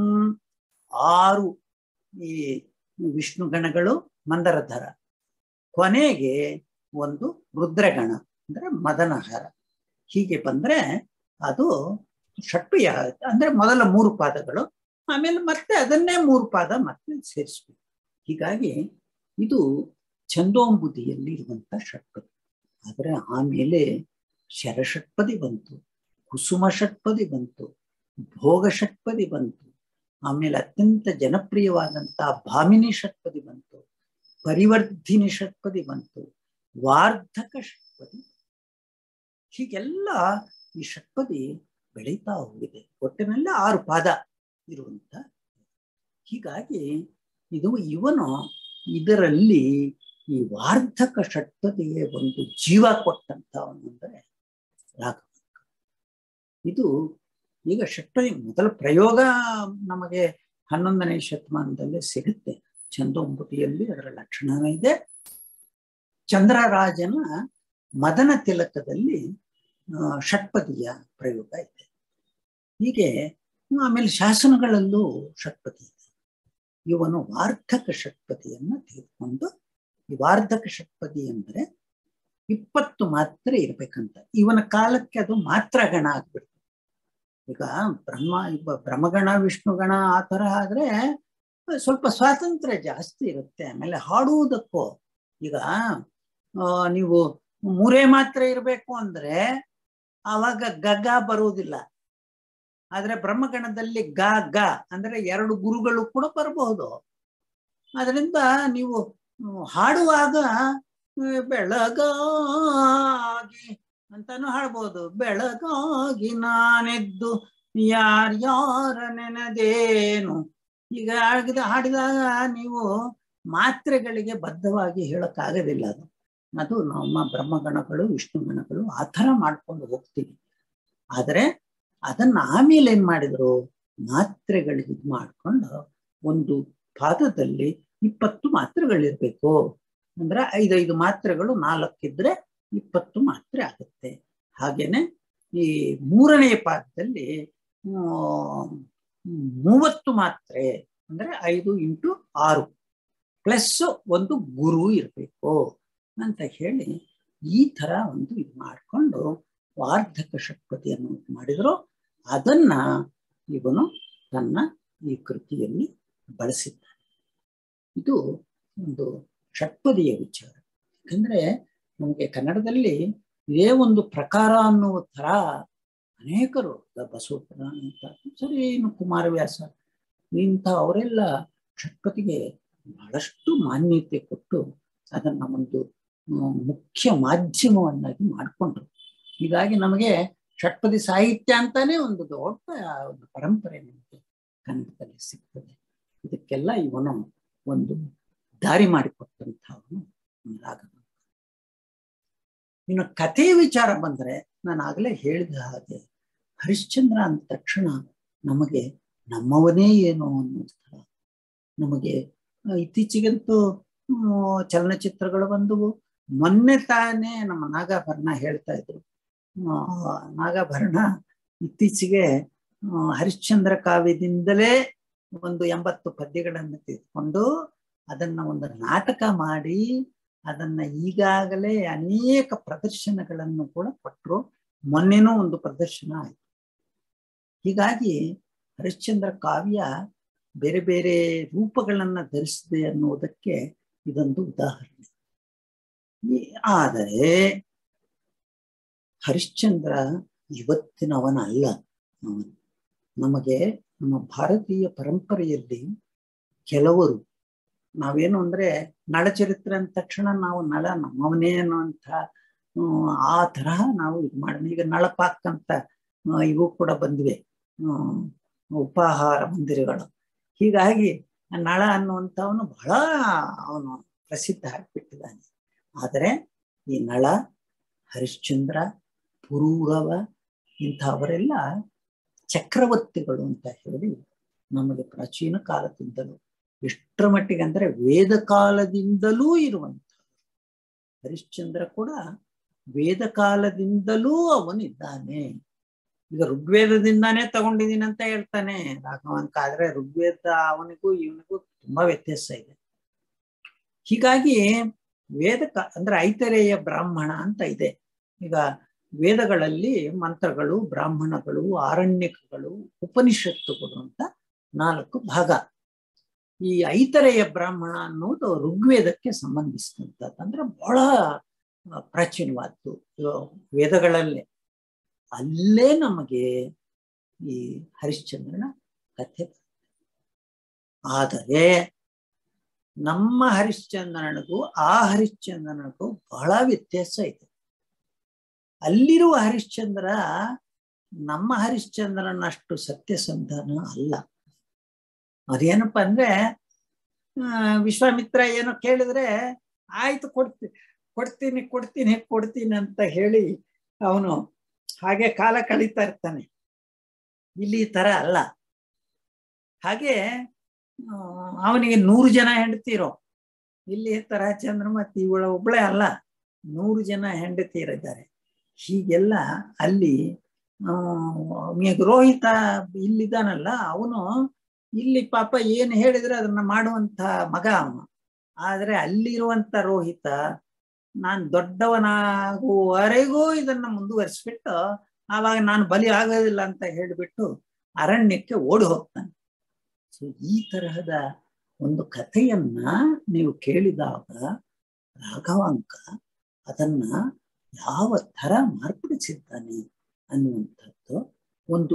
6 ಈ ವಿಷ್ಣು ಗಣಗಳು ಮಂದರಧರ, ಕೊನೆಗೆ ಒಂದು ರುದ್ರಗಣ ಅಂದ್ರೆ ಮದನಹರ. ಹೀಗೆ ಬಂದ್ರೆ ಅದು ಷಟ್ಪದಿ ಆಗುತ್ತೆ. ಅಂದ್ರೆ ಮೊದಲ 3 ಪಾದಗಳು, ಆಮೇಲೆ ಮತ್ತೆ ಅದನ್ನೇ 3 ಪಾದ ಮತ್ತೆ ಸೇರಿಸ್ಬೇಕು. ಹೀಗಾಗಿ ಇದು ಛಂದೋಂಬುದಿಯಲ್ಲಿ ಇರುವಂತ ಷಟ್ಪದಿ. ಆದ್ರೆ ಆಮೇಲೆ ಶರಷಟ್ಪದಿ ಬಂತು, ಕುಸುಮ ಷಟ್ಪದಿ ಬಂತು, ಭೋಗ ಷಟ್ಪದಿ ಬಂತು, ಆಮೇಲೆ ಅತ್ಯಂತ ಜನಪ್ರಿಯವಾದಂತಹ ಭಾಮಿನಿ ಷಟ್ಪದಿ ಬಂತು, ಪರಿವರ್ಧಿನಿ ಷಟ್ಪದಿ ಬಂತು, ವಾರ್ಧಕ ಷಟ್ಪದಿ. ಹೀಗೆಲ್ಲ ಈ ಷಟ್ಪದಿ ಬೆಳೀತಾ ಹೋಗಿದೆ. ಒಟ್ಟಿನಲ್ಲಿ 6 ಪಾದ ಇರುವಂತ. ಹೀಗಾಗಿ ಇವನು ಇದರಲ್ಲಿ ಈ ವಾರ್ಧಕ ಷಟ್ಪದಿಗೆ ಒಂದು ಜೀವ ಕೊಟ್ಟಂತವನು ಅಂದರೆ ರಾಘವಾಂಕ. ಇದು ಈಗ ಷಟ್ಪದಿ ಮೊದಲ ಪ್ರಯೋಗ ನಮಗೆ 11ನೇ ಶತಮಾನದಲ್ಲೇ ಸಿಗುತ್ತೆ. ಛಂದೋಂಬುದಿಯಲ್ಲಿ ಅದರ ಲಕ್ಷಣ ಇದೆ. ಚಂದ್ರರಾಜನ ಮದನ ತಿಲಕದಲ್ಲಿ ಷಟ್ಪದಿಯ ಪ್ರಯೋಗ ಇದೆ. ಹೀಗೆ ಆಮೇಲೆ ಶಾಸನಗಳಲ್ಲೂ ಷಟ್ಪದಿ ಇದೆ. ಇವನು ವಾರ್ಧಕ ಷಟ್ಪದಿಯನ್ನ ತೆಗೆದುಕೊಂಡು, ಈ ವಾರ್ಧಕ ಷಟ್ಪದಿ ಅಂದ್ರೆ 20 ಮಾತ್ರೆ ಇರ್ಬೇಕಂತ. ಇವನ ಕಾಲಕ್ಕೆ ಅದು ಮಾತ್ರ ಗಣ ಆಗ್ಬಿಡ್ತು. ಈಗ ಬ್ರಹ್ಮಗಣ, ವಿಷ್ಣುಗಣ ಆ ತರ ಆದ್ರೆ ಸ್ವಲ್ಪ ಸ್ವಾತಂತ್ರ್ಯ ಜಾಸ್ತಿ ಇರುತ್ತೆ. ಆಮೇಲೆ ಹಾಡುವುದಕ್ಕೂ ಈಗ ನೀವು 3 ಮಾತ್ರೆ ಇರಬೇಕು ಅಂದ್ರೆ ಆವಾಗ ಗಗ ಬರುವುದಿಲ್ಲ. ಆದ್ರೆ ಬ್ರಹ್ಮಗಣದಲ್ಲಿ ಗ ಗ ಅಂದ್ರೆ 2 ಗುರುಗಳು ಕೂಡ ಬರಬಹುದು. ಅದರಿಂದ ನೀವು ಹಾಡುವಾಗ ಬೆಳಗಾಗಿ ಅಂತಾನು ಹಾಡ್ಬೋದು. ಬೆಳಗಾಗಿ ನಾನೆದ್ದು ಯಾರ್ಯಾರ ನೆನದೇನು. ಈಗ ಹಾಡಿದಾಗ ನೀವು ಮಾತ್ರೆಗಳಿಗೆ ಬದ್ಧವಾಗಿ ಹೇಳಕ್ಕಾಗೋದಿಲ್ಲ. ಅದು ನಮ್ಮ ಬ್ರಹ್ಮಗಣಗಳು, ವಿಷ್ಣುಗಣಗಳು ಆ ಥರ ಮಾಡ್ಕೊಂಡು ಹೋಗ್ತೀವಿ. ಆದರೆ ಅದನ್ನ ಆಮೇಲೆ ಏನ್ ಮಾಡಿದ್ರು, ಮಾತ್ರೆಗಳಿಗೆ ಇದು ಮಾಡ್ಕೊಂಡು ಒಂದು ಪಾದದಲ್ಲಿ 20 ಮಾತ್ರೆಗಳಿರ್ಬೇಕು. ಅಂದ್ರೆ 5 ಮಾತ್ರೆಗಳು 4 ಇದ್ರೆ 20 ಮಾತ್ರೆ ಆಗುತ್ತೆ. ಹಾಗೇನೆ ಈ 3ನೇ ಪಾದದಲ್ಲಿ 30 ಮಾತ್ರೆ ಅಂದ್ರೆ 5 × 6 ಪ್ಲಸ್ ಒಂದು ಗುರು ಇರ್ಬೇಕು ಅಂತ ಹೇಳಿ ಈ ತರ ಒಂದು ಇದು ಮಾಡಿಕೊಂಡು ವಾರ್ಧಕ ಷಟ್ಪದಿಯನ್ನು ಮಾಡಿದ್ರು. ಅದನ್ನ ಇವನು ತನ್ನ ಈ ಕೃತಿಯಲ್ಲಿ ಬಳಸಿದ್ದಾನೆ. ಇದು ಒಂದು ಷಟ್ಪದಿಯ ವಿಚಾರ. ಯಾಕಂದ್ರೆ ನಮಗೆ ಕನ್ನಡದಲ್ಲಿ ಇದೇ ಒಂದು ಪ್ರಕಾರ ಅನ್ನುವ ತರ ಅನೇಕರು, ಬಸವಪುರಾಣ ಅಂತ, ಸರಿ ಇನ್ನು ಕುಮಾರವ್ಯಾಸ ಇಂಥ ಅವರೆಲ್ಲ ಷಟ್ಪದಿಗೆ ಬಹಳಷ್ಟು ಮಾನ್ಯತೆ ಕೊಟ್ಟು ಅದನ್ನ ಒಂದು ಮುಖ್ಯ ಮಾಧ್ಯಮವನ್ನಾಗಿ ಮಾಡಿಕೊಂಡ್ರು. ಹೀಗಾಗಿ ನಮಗೆ ಷಟ್ಪದಿ ಸಾಹಿತ್ಯ ಅಂತಾನೆ ಒಂದು ದೊಡ್ಡ ಒಂದು ಪರಂಪರೆ ನಮಗೆ ಕನ್ನಡದಲ್ಲಿ ಸಿಗ್ತದೆ. ಇದಕ್ಕೆಲ್ಲ ಇವನು ಒಂದು ದಾರಿ ಮಾಡಿಕೊಟ್ಟಂಥವನು ರಾಘವಾಂಕ. ಇನ್ನು ಕಥೆ ವಿಚಾರ ಬಂದ್ರೆ, ನಾನು ಆಗಲೇ ಹೇಳಿದ ಹಾಗೆ ಹರಿಶ್ಚಂದ್ರ ಅಂದ ತಕ್ಷಣ ನಮಗೆ ನಮ್ಮವನೇ ಏನು ಅನ್ನೋದು ಥರ ನಮಗೆ. ಇತ್ತೀಚೆಗಂತೂ ಚಲನಚಿತ್ರಗಳು ಬಂದವು. ಮೊನ್ನೆ ತಾನೇ ನಮ್ಮ ನಾಗಾಭರಣ ಹೇಳ್ತಾ ಇದ್ರು, ನಾಗಾಭರಣ ಇತ್ತೀಚೆಗೆ ಹರಿಶ್ಚಂದ್ರ ಕಾವ್ಯದಿಂದಲೇ ಒಂದು 80 ಪದ್ಯಗಳನ್ನು ತೆಗೆದುಕೊಂಡು ಅದನ್ನ ಒಂದು ನಾಟಕ ಮಾಡಿ ಅದನ್ನ ಈಗಾಗಲೇ ಅನೇಕ ಪ್ರದರ್ಶನಗಳನ್ನು ಕೂಡ ಕೊಟ್ಟರು. ಮೊನ್ನೆನೂ ಒಂದು ಪ್ರದರ್ಶನ ಆಯಿತು. ಹೀಗಾಗಿ ಹರಿಶ್ಚಂದ್ರ ಕಾವ್ಯ ಬೇರೆ ಬೇರೆ ರೂಪಗಳನ್ನ ಧರಿಸಿದೆ ಅನ್ನುವುದಕ್ಕೆ ಇದೊಂದು ಉದಾಹರಣೆ. ಆದರೆ ಹರಿಶ್ಚಂದ್ರ ಇವತ್ತಿನವನ ಅಲ್ಲ. ನಮಗೆ ನಮ್ಮ ಭಾರತೀಯ ಪರಂಪರೆಯಲ್ಲಿ ಕೆಲವರು, ನಾವೇನು ಅಂದ್ರೆ ನಳಚರಿತ್ರೆ ಅಂದ ತಕ್ಷಣ ನಾವು ನಳ ನಮ್ಮವನೇ ಅನ್ನುವಂಥ ಆ ತರಹ ನಾವು ಇದು ಮಾಡೋಣ. ಈಗ ನಳಪಾಕ್ ಅಂತ ಇವು ಕೂಡ ಬಂದಿವೆ, ಉಪಾಹಾರ ಮಂದಿರಗಳು. ಹೀಗಾಗಿ ನಳ ಅನ್ನುವಂಥವನು ಬಹಳ ಅವನು ಪ್ರಸಿದ್ಧ ಆಗಿಬಿಟ್ಟಿದ್ದಾನೆ. ಆದರೆ ಈ ನಳ, ಹರಿಶ್ಚಂದ್ರ, ಪುರೂರವ ಇಂಥವರೆಲ್ಲ ಚಕ್ರವರ್ತಿಗಳು ಅಂತ ಹೇಳಿ ನಮಗೆ ಪ್ರಾಚೀನ ಕಾಲದಿಂದಲೂ, ಎಷ್ಟರ ಮಟ್ಟಿಗೆ ಅಂದ್ರೆ ವೇದ ಕಾಲದಿಂದಲೂ ಇರುವಂತ ಹರಿಶ್ಚಂದ್ರ ಕೂಡ ವೇದ ಕಾಲದಿಂದಲೂ ಅವನಿದ್ದಾನೆ. ಈಗ ಋಗ್ವೇದದಿಂದಾನೇ ತಗೊಂಡಿದ್ದೀನಿ ಅಂತ ಹೇಳ್ತಾನೆ ರಾಘವಾಂಕ. ಆದ್ರೆ ಋಗ್ವೇದ ಅವನಿಗೂ ಇವನಿಗೂ ತುಂಬಾ ವ್ಯತ್ಯಾಸ ಇದೆ. ಹೀಗಾಗಿ ಅಂದ್ರೆ ಐತರೇಯ ಬ್ರಾಹ್ಮಣ ಅಂತ ಇದೆ. ಈಗ ವೇದಗಳಲ್ಲಿ ಮಂತ್ರಗಳು, ಬ್ರಾಹ್ಮಣಗಳು, ಆರಣ್ಯಕಗಳು, ಉಪನಿಷತ್ತುಗಳು ಅಂತ 4 ಭಾಗ. ಈ ಐತರೇಯ ಬ್ರಾಹ್ಮಣ ಅನ್ನೋದು ಋಗ್ವೇದಕ್ಕೆ ಸಂಬಂಧಿಸಿದಂಥದ್ದು, ಅಂದ್ರೆ ಬಹಳ ಪ್ರಾಚೀನವಾದ್ದು ವೇದಗಳಲ್ಲೇ. ಅಲ್ಲೇ ನಮಗೆ ಈ ಹರಿಶ್ಚಂದ್ರನ ಕಥೆ. ಆದರೆ ನಮ್ಮ ಹರಿಶ್ಚಂದ್ರನಿಗೂ ಆ ಹರಿಶ್ಚಂದ್ರನಿಗೂ ಬಹಳ ವ್ಯತ್ಯಾಸ ಇದೆ. ಅಲ್ಲಿರುವ ಹರಿಶ್ಚಂದ್ರ ನಮ್ಮ ಹರಿಶ್ಚಂದ್ರನಷ್ಟು ಸತ್ಯಸಂಧಾನ ಅಲ್ಲ. ಅದೇನಪ್ಪ ಅಂದ್ರೆ ವಿಶ್ವಾಮಿತ್ರ ಏನೋ ಕೇಳಿದ್ರೆ ಆಯ್ತು ಕೊಡ್ತೀನಿ ಅಂತ ಹೇಳಿ ಅವನು ಹಾಗೆ ಕಾಲ ಕಳೀತಾ ಇರ್ತಾನೆ. ಇಲ್ಲಿ ಈ ತರ ಅಲ್ಲ. ಹಾಗೆ ಅವನಿಗೆ 100 ಜನ ಹೆಂಡತಿರೋ, ಇಲ್ಲಿ ತರ ಚಂದ್ರಮತಿ ಇವಳ ಒಬ್ಳೆ ಅಲ್ಲ, 100 ಜನ ಹೆಂಡತಿಯರಿದ್ದಾರೆ. ಹೀಗೆಲ್ಲ ಅಲ್ಲಿ ರೋಹಿತ ಇಲ್ಲಿದ್ದಾನಲ್ಲ, ಅವನು ಇಲ್ಲಿ ಪಾಪ ಏನು ಹೇಳಿದ್ರೆ ಅದನ್ನ ಮಾಡುವಂತ ಮಗ ಅವನು. ಆದ್ರೆ ಅಲ್ಲಿರುವಂತ ರೋಹಿತ ನಾನು ದೊಡ್ಡವನಾಗುವವರೆಗೂ ಇದನ್ನ ಮುಂದುವರಿಸ್ಬಿಟ್ಟು ಆವಾಗ ನಾನು ಬಲಿ ಆಗೋದಿಲ್ಲ ಅಂತ ಹೇಳಿಬಿಟ್ಟು ಅರಣ್ಯಕ್ಕೆ ಓಡಿ ಹೋಗ್ತಾನೆ. ಸೊ ಈ ತರಹದ ಒಂದು ಕಥೆಯನ್ನ ನೀವು ಕೇಳಿದಾಗ ರಾಘವಾಂಕ ಅದನ್ನ ಯಾವ ತರ ಮಾರ್ಪಡಿಸಿದ್ದಾನೆ ಅನ್ನುವಂಥದ್ದು ಒಂದು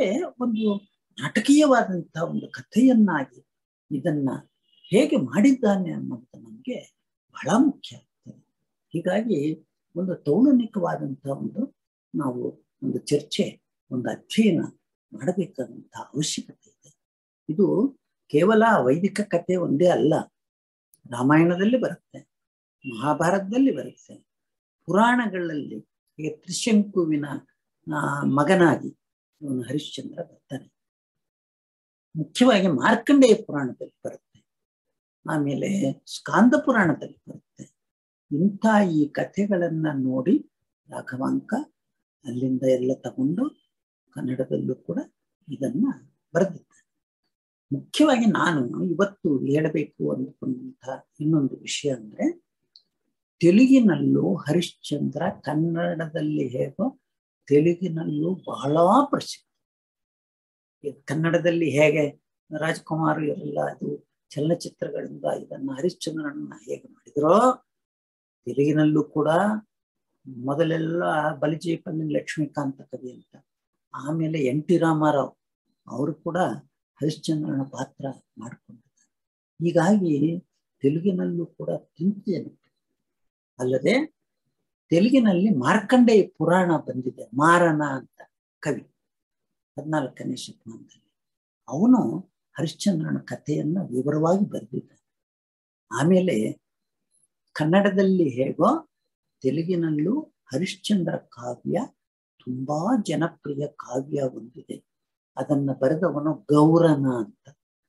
ನಾಟಕೀಯವಾದಂತಹ ಒಂದು ಕಥೆಯನ್ನಾಗಿ ಇದನ್ನ ಹೇಗೆ ಮಾಡಿದ್ದಾನೆ ಅನ್ನೋದು ನಮಗೆ ಬಹಳ ಮುಖ್ಯ ಆಗ್ತದೆ. ಹೀಗಾಗಿ ಒಂದು ತೌಲನಿಕವಾದಂತಹ ನಾವು ಒಂದು ಚರ್ಚೆ, ಒಂದು ಅಧ್ಯಯನ ಮಾಡಬೇಕಾದಂತಹ ಅವಶ್ಯಕತೆ ಇದೆ. ಇದು ಕೇವಲ ವೈದಿಕ ಕಥೆ ಒಂದೇ ಅಲ್ಲ. ರಾಮಾಯಣದಲ್ಲಿ ಬರುತ್ತೆ, ಮಹಾಭಾರತದಲ್ಲಿ ಬರುತ್ತೆ, ಪುರಾಣಗಳಲ್ಲಿ ಈಗ ತ್ರಿಶಂಕುವಿನ ಮಗನಾಗಿ ಇವನು ಹರಿಶ್ಚಂದ್ರ ಬರ್ತಾನೆ. ಮುಖ್ಯವಾಗಿ ಮಾರ್ಕಂಡೇಯ ಪುರಾಣದಲ್ಲಿ ಬರುತ್ತೆ, ಆಮೇಲೆ ಸ್ಕಾಂದ ಪುರಾಣದಲ್ಲಿ ಬರುತ್ತೆ. ಇಂಥ ಈ ಕಥೆಗಳನ್ನ ನೋಡಿ ರಾಘವಾಂಕ ಅಲ್ಲಿಂದ ಎಲ್ಲ ತಗೊಂಡು ಕನ್ನಡದಲ್ಲೂ ಕೂಡ ಇದನ್ನ ಬರೆದಿದ್ದಾನೆ. ಮುಖ್ಯವಾಗಿ ನಾನು ಇವತ್ತು ಹೇಳಬೇಕು ಅಂದುಕೊಂಡಂತಹ ಇನ್ನೊಂದು ವಿಷಯ ಅಂದ್ರೆ, ತೆಲುಗಿನಲ್ಲೂ ಹರಿಶ್ಚಂದ್ರ ಕನ್ನಡದಲ್ಲಿ ಹೇಗೋ ತೆಲುಗಿನಲ್ಲೂ ಬಹಳ ಪ್ರಸಿದ್ಧ. ಕನ್ನಡದಲ್ಲಿ ಹೇಗೆ ರಾಜ್ಕುಮಾರ್ ಇವರೆಲ್ಲ ಅದು ಚಲನಚಿತ್ರಗಳಿಂದ ಇದನ್ನ ಹರಿಶ್ಚಂದ್ರನನ್ನ ಹೇಗೆ ಮಾಡಿದ್ರೋ, ತೆಲುಗಿನಲ್ಲೂ ಕೂಡ ಮೊದಲೆಲ್ಲ ಬಲಿಜೇಪಲ್ಲಿ ಲಕ್ಷ್ಮೀಕಾಂತ ಕವಿ ಅಂತ, ಆಮೇಲೆ NT ರಾಮಾರಾವ್ ಅವರು ಕೂಡ ಹರಿಶ್ಚಂದ್ರನ ಪಾತ್ರ ಮಾಡಿಕೊಂಡಿದ್ದಾರೆ. ಹೀಗಾಗಿ ತೆಲುಗಿನಲ್ಲೂ ಕೂಡ ತಿಂತೇನೆ. ಅಲ್ಲದೆ ತೆಲುಗಿನಲ್ಲಿ ಮಾರ್ಕಂಡೇಯ ಪುರಾಣ ಬಂದಿದೆ, ಮಾರನ ಅಂತ ಕವಿ 14ನೇ ಶತಮಾನದಲ್ಲಿ. ಅವನು ಹರಿಶ್ಚಂದ್ರನ ಕಥೆಯನ್ನ ವಿವರವಾಗಿ ಬರೆದಿದ್ದಾನೆ. ಆಮೇಲೆ ಕನ್ನಡದಲ್ಲಿ ಹೇಗೋ ತೆಲುಗಿನಲ್ಲೂ ಹರಿಶ್ಚಂದ್ರ ಕಾವ್ಯ ತುಂಬಾ ಜನಪ್ರಿಯ ಕಾವ್ಯ ಹೊಂದಿದೆ. ಅದನ್ನ ಬರೆದವನು ಗೌರನ ಅಂತ,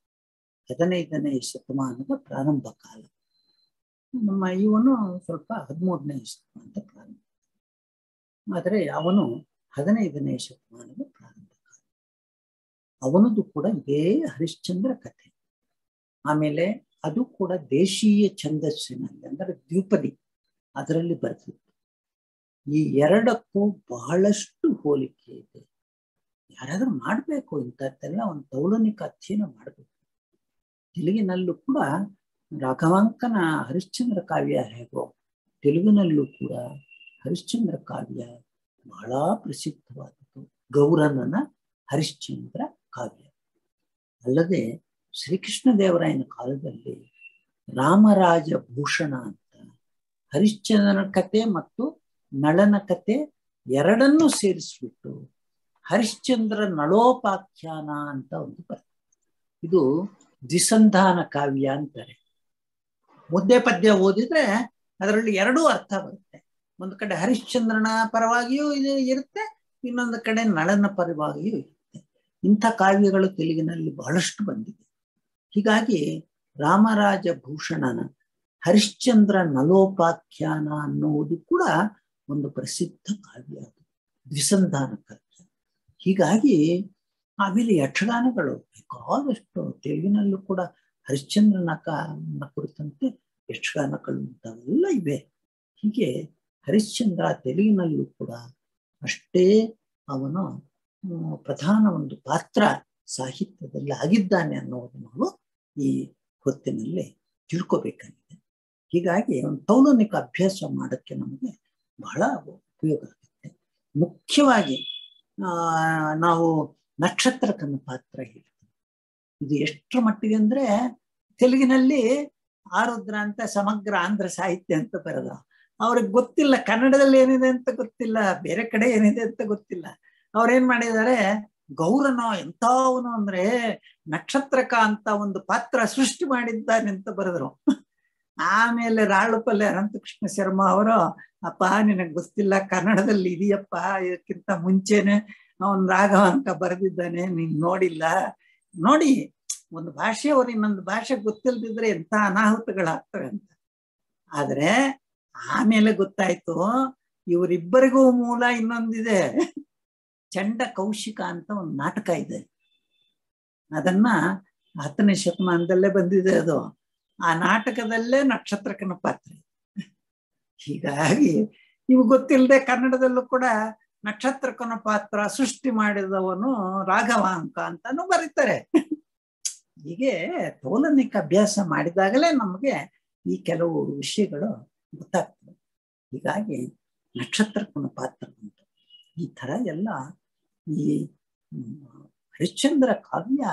15ನೇ ಶತಮಾನದ ಪ್ರಾರಂಭ ಕಾಲ. ನಮ್ಮ ಇವನು ಸ್ವಲ್ಪ 13ನೇ ಶತಮಾನದ ಪ್ರಾರಂಭ, ಆದರೆ ಅವನು 15ನೇ ಶತಮಾನದ ಪ್ರಾರಂಭ ಕಾಲ. ಅವನದು ಕೂಡ ಇದೇ ಹರಿಶ್ಚಂದ್ರ ಕಥೆ. ಆಮೇಲೆ ಅದು ಕೂಡ ದೇಶೀಯ ಛಂದಸ್ಸಿನಲ್ಲಿ ಅಂದರೆ ದ್ವಿಪದಿ ಅದರಲ್ಲಿ ಬರೆದಿತ್ತು. ಈ ಎರಡಕ್ಕೂ ಬಹಳಷ್ಟು ಹೋಲಿಕೆ ಇದೆ. ಯಾರಾದ್ರೂ ಮಾಡ್ಬೇಕು ಇಂಥದ್ದೆಲ್ಲ ಒಂದು ತೌಲನಿಕ ಅಧ್ಯಯನ ಮಾಡಬೇಕು. ತೆಲುಗಿನಲ್ಲೂ ಕೂಡ ರಾಘವಾಂಕನ ಹರಿಶ್ಚಂದ್ರ ಕಾವ್ಯ ಹೇಗೋ ತೆಲುಗಿನಲ್ಲೂ ಕೂಡ ಹರಿಶ್ಚಂದ್ರ ಕಾವ್ಯ ಬಹಳ ಪ್ರಸಿದ್ಧವಾದದ್ದು. ಗೌರನನ ಹರಿಶ್ಚಂದ್ರ ಕಾವ್ಯ ಅಲ್ಲದೆ ಶ್ರೀಕೃಷ್ಣ ದೇವರಾಯನ ಕಾಲದಲ್ಲಿ ರಾಮರಾಜ ಭೂಷಣ ಅಂತ ಹರಿಶ್ಚಂದ್ರನ ಕತೆ ಮತ್ತು ನಳನ ಕತೆ ಎರಡನ್ನೂ ಸೇರಿಸ್ಬಿಟ್ಟು ಹರಿಶ್ಚಂದ್ರ ನಳೋಪಾಖ್ಯಾನ ಅಂತ ಒಂದು ಬರ್ತದೆ. ಇದು ದ್ವಿಸಂಧಾನ ಕಾವ್ಯ ಅಂತಾರೆ. ಮುದ್ದೆ ಪದ್ಯ ಓದಿದ್ರೆ ಅದರಲ್ಲಿ ಎರಡೂ ಅರ್ಥ ಬರುತ್ತೆ. ಒಂದು ಕಡೆ ಹರಿಶ್ಚಂದ್ರನ ಪರವಾಗಿಯೂ ಇದು ಇರುತ್ತೆ, ಇನ್ನೊಂದು ಕಡೆ ನಳನ ಪರವಾಗಿಯೂ ಇರುತ್ತೆ. ಇಂಥ ಕಾವ್ಯಗಳು ತೆಲುಗಿನಲ್ಲಿ ಬಹಳಷ್ಟು ಬಂದಿದೆ. ಹೀಗಾಗಿ ರಾಮರಾಜ ಭೂಷಣನ ಹರಿಶ್ಚಂದ್ರ ನಳೋಪಾಖ್ಯಾನ ಅನ್ನುವುದು ಕೂಡ ಒಂದು ಪ್ರಸಿದ್ಧ ಕಾವ್ಯ, ಅದು ದ್ವಿಸಂಧಾನ ಕಾವ್ಯ. ಹೀಗಾಗಿ ಆಮೇಲೆ ಯಕ್ಷಗಾನಗಳು ಬೇಕಾದಷ್ಟು ತೆಲುಗಿನಲ್ಲೂ ಕೂಡ ಹರಿಶ್ಚಂದ್ರನ ಕುರಿತಂತೆ ಯಕ್ಷಗಾನಗಳು ಇಂಥವೆಲ್ಲ ಇವೆ. ಹೀಗೆ ಹರಿಶ್ಚಂದ್ರ ತೆಲುಗಿನಲ್ಲೂ ಕೂಡ ಅಷ್ಟೇ ಅವನು ಪ್ರಧಾನ ಒಂದು ಪಾತ್ರ ಸಾಹಿತ್ಯದಲ್ಲಿ ಆಗಿದ್ದಾನೆ ಅನ್ನೋದು ನಾವು ಈ ಹೊತ್ತಿನಲ್ಲಿ ತಿಳ್ಕೋಬೇಕಾಗಿದೆ. ಹೀಗಾಗಿ ಒಂದು ತೌಲನಿಕ ಅಭ್ಯಾಸ ಮಾಡೋಕ್ಕೆ ನಮಗೆ ಬಹಳ ಉಪಯೋಗ ಆಗುತ್ತೆ. ಮುಖ್ಯವಾಗಿ ನಾವು ನಕ್ಷತ್ರಕನ ಪಾತ್ರ ಹೇಳ್ತೀವಿ. ಇದು ಎಷ್ಟರ ಮಟ್ಟಿಗೆ ಅಂದ್ರೆ ತೆಲುಗಿನಲ್ಲಿ ಆರುದ್ರ ಅಂತ ಸಮಗ್ರ ಆಂಧ್ರ ಸಾಹಿತ್ಯ ಅಂತ ಬರೆದ. ಅವ್ರಿಗೆ ಗೊತ್ತಿಲ್ಲ ಕನ್ನಡದಲ್ಲಿ ಏನಿದೆ ಅಂತ ಗೊತ್ತಿಲ್ಲ, ಬೇರೆ ಕಡೆ ಏನಿದೆ ಅಂತ ಗೊತ್ತಿಲ್ಲ. ಅವ್ರೇನ್ ಮಾಡಿದ್ದಾರೆ, ಗೌರನ ಎಂಥವನು ಅಂದ್ರೆ ನಕ್ಷತ್ರಕ ಅಂತ ಒಂದು ಪಾತ್ರ ಸೃಷ್ಟಿ ಮಾಡಿದ್ದಾನೆ ಅಂತ ಬರೆದ್ರು. ಆಮೇಲೆ ರಾಳುಪಲ್ಲೆ ಅನಂತಕೃಷ್ಣ ಶರ್ಮಾ ಅವರು, ಅಪ್ಪ ನಿನಗ್ ಗೊತ್ತಿಲ್ಲ ಕನ್ನಡದಲ್ಲಿ ಇದೆಯಪ್ಪ, ಇದಕ್ಕಿಂತ ಮುಂಚೆನೆ ಅವನ್ ರಾಘವಾಂಕ ಬರೆದಿದ್ದಾನೆ, ನೀನ್ ನೋಡಿಲ್ಲ. ನೋಡಿ, ಒಂದು ಭಾಷೆಯವರು ಇನ್ನೊಂದು ಭಾಷೆ ಗೊತ್ತಿಲ್ದಿದ್ರೆ ಎಂಥ ಅನಾಹುತಗಳಾಗ್ತವೆ ಅಂತ. ಆದ್ರೆ ಆಮೇಲೆ ಗೊತ್ತಾಯ್ತು ಇವರಿಬ್ಬರಿಗೂ ಮೂಲ ಇನ್ನೊಂದಿದೆ. ಚಂಡ ಕೌಶಿಕ ಅಂತ ಒಂದು ನಾಟಕ ಇದೆ, ಅದನ್ನ 10ನೇ ಶತಮಾನದಲ್ಲೇ ಬಂದಿದೆ ಅದು. ಆ ನಾಟಕದಲ್ಲೇ ನಕ್ಷತ್ರಕನ ಪಾತ್ರ. ಹೀಗಾಗಿ ಇವು ಗೊತ್ತಿಲ್ಲದೆ ಕನ್ನಡದಲ್ಲೂ ಕೂಡ ನಕ್ಷತ್ರಕನ ಪಾತ್ರ ಸೃಷ್ಟಿ ಮಾಡಿದವನು ರಾಘವಾಂಕ ಅಂತಾನು ಬರೀತಾರೆ. ಹೀಗೆ ತೌಲನಿಕ ಅಭ್ಯಾಸ ಮಾಡಿದಾಗಲೇ ನಮಗೆ ಈ ಕೆಲವು ವಿಷಯಗಳು ಗೊತ್ತಾಗ್ತವೆ. ಹೀಗಾಗಿ ನಕ್ಷತ್ರಕನ ಪಾತ್ರ ಅಂತ ಈ ತರ ಎಲ್ಲ ಈ ಹರಿಶ್ಚಂದ್ರ ಕಾವ್ಯ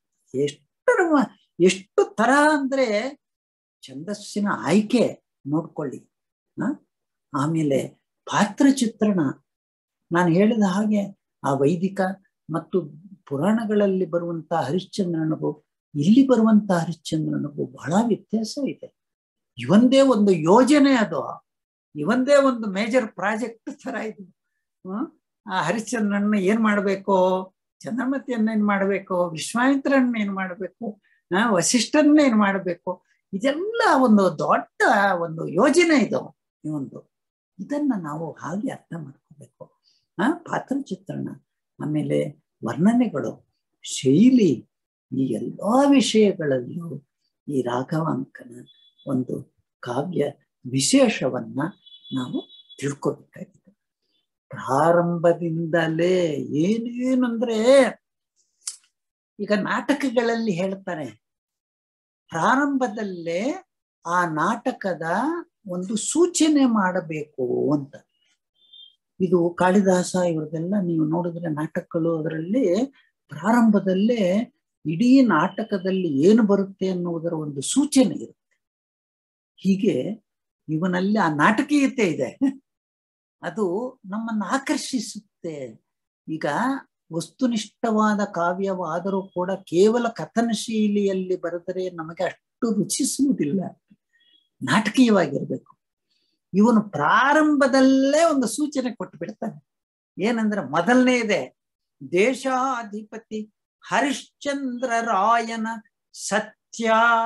ಎಷ್ಟು ತರ ಅಂದ್ರೆ ಛಂದಸ್ಸಿನ ಆಯ್ಕೆ ನೋಡ್ಕೊಳ್ಳಿ. ಆಮೇಲೆ ಪಾತ್ರ ಚಿತ್ರಣ, ನಾನು ಹೇಳಿದ ಹಾಗೆ ಆ ವೈದಿಕ ಮತ್ತು ಪುರಾಣಗಳಲ್ಲಿ ಬರುವಂತಹ ಹರಿಶ್ಚಂದ್ರನಿಗೂ ಇಲ್ಲಿ ಬರುವಂತಹ ಹರಿಶ್ಚಂದ್ರನಿಗೂ ಬಹಳ ವ್ಯತ್ಯಾಸ ಇದೆ. ಇವಂದೇ ಒಂದು ಯೋಜನೆ, ಅದು ಇವಂದೇ ಒಂದು ಮೇಜರ್ ಪ್ರಾಜೆಕ್ಟ್ ತರ ಇದು. ಆ ಹರಿಶ್ಚಂದ್ರನ್ನ ಏನ್ ಮಾಡ್ಬೇಕು, ಚಂದ್ರಮತಿಯನ್ನ ಏನ್ ಮಾಡ್ಬೇಕು, ವಿಶ್ವಾಮಿತ್ರನ್ನ ಏನ್ ಮಾಡ್ಬೇಕು, ವಸಿಷ್ಠನ್ನ ಏನ್ ಮಾಡ್ಬೇಕು, ಇದೆಲ್ಲ ಒಂದು ದೊಡ್ಡ ಒಂದು ಯೋಜನೆ ಇದು. ಇದನ್ನ ನಾವು ಹಾಗೆ ಅರ್ಥ ಮಾಡ್ಕೋಬೇಕು. ಪಾತ್ರ ಚಿತ್ರಣ, ಆಮೇಲೆ ವರ್ಣನೆಗಳು, ಶೈಲಿ, ಈ ಎಲ್ಲಾ ವಿಷಯಗಳಲ್ಲೂ ಈ ರಾಘವಾಂಕನ ಒಂದು ಕಾವ್ಯ ವಿಶೇಷವನ್ನ ನಾವು ತಿಳ್ಕೋಬೇಕಾಗಿದೆ. ಪ್ರಾರಂಭದಿಂದಲೇ ಏನೇನಂದ್ರೆ, ಈಗ ನಾಟಕಗಳಲ್ಲಿ ಹೇಳ್ತಾರೆ, ಪ್ರಾರಂಭದಲ್ಲೇ ಆ ನಾಟಕದ ಒಂದು ಸೂಚನೆ ಮಾಡಬೇಕು ಅಂತ. ಇದು ಕಾಳಿದಾಸ ಇವ್ರದೆಲ್ಲ ನೀವು ನೋಡಿದ್ರೆ ನಾಟಕಗಳು, ಅದರಲ್ಲಿ ಪ್ರಾರಂಭದಲ್ಲೇ ಇಡೀ ನಾಟಕದಲ್ಲಿ ಏನು ಬರುತ್ತೆ ಅನ್ನುವುದರ ಒಂದು ಸೂಚನೆ ಇರುತ್ತೆ. ಹೀಗೆ ಇವನಲ್ಲಿ ಆ ನಾಟಕೀಯತೆ ಇದೆ, ಅದು ನಮ್ಮನ್ನು ಆಕರ್ಷಿಸುತ್ತೆ. ಈಗ ವಸ್ತುನಿಷ್ಠವಾದ ಕಾವ್ಯವಾದರೂ ಕೂಡ ಕೇವಲ ಕಥನ ಶೈಲಿಯಲ್ಲಿ ಬರೆದರೆ ನಮಗೆ ಅಷ್ಟು ರುಚಿಸುವುದಿಲ್ಲ, ನಾಟಕೀಯವಾಗಿರ್ಬೇಕು. ಇವನು ಪ್ರಾರಂಭದಲ್ಲೇ ಒಂದು ಸೂಚನೆ ಕೊಟ್ಟು ಬಿಡ್ತಾನೆ. ಏನಂದ್ರೆ ಮೊದಲನೇ ಇದೆ, ದೇಶಾಧಿಪತಿ ಹರಿಶ್ಚಂದ್ರ ರಾಯನ ಸತ್ಯ.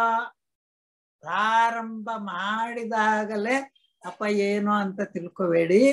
ಪ್ರಾರಂಭ ಮಾಡಿದಾಗಲೇ ಅಪ್ಪ ಏನೋ ಅಂತ ತಿಳ್ಕೋಬೇಡಿ,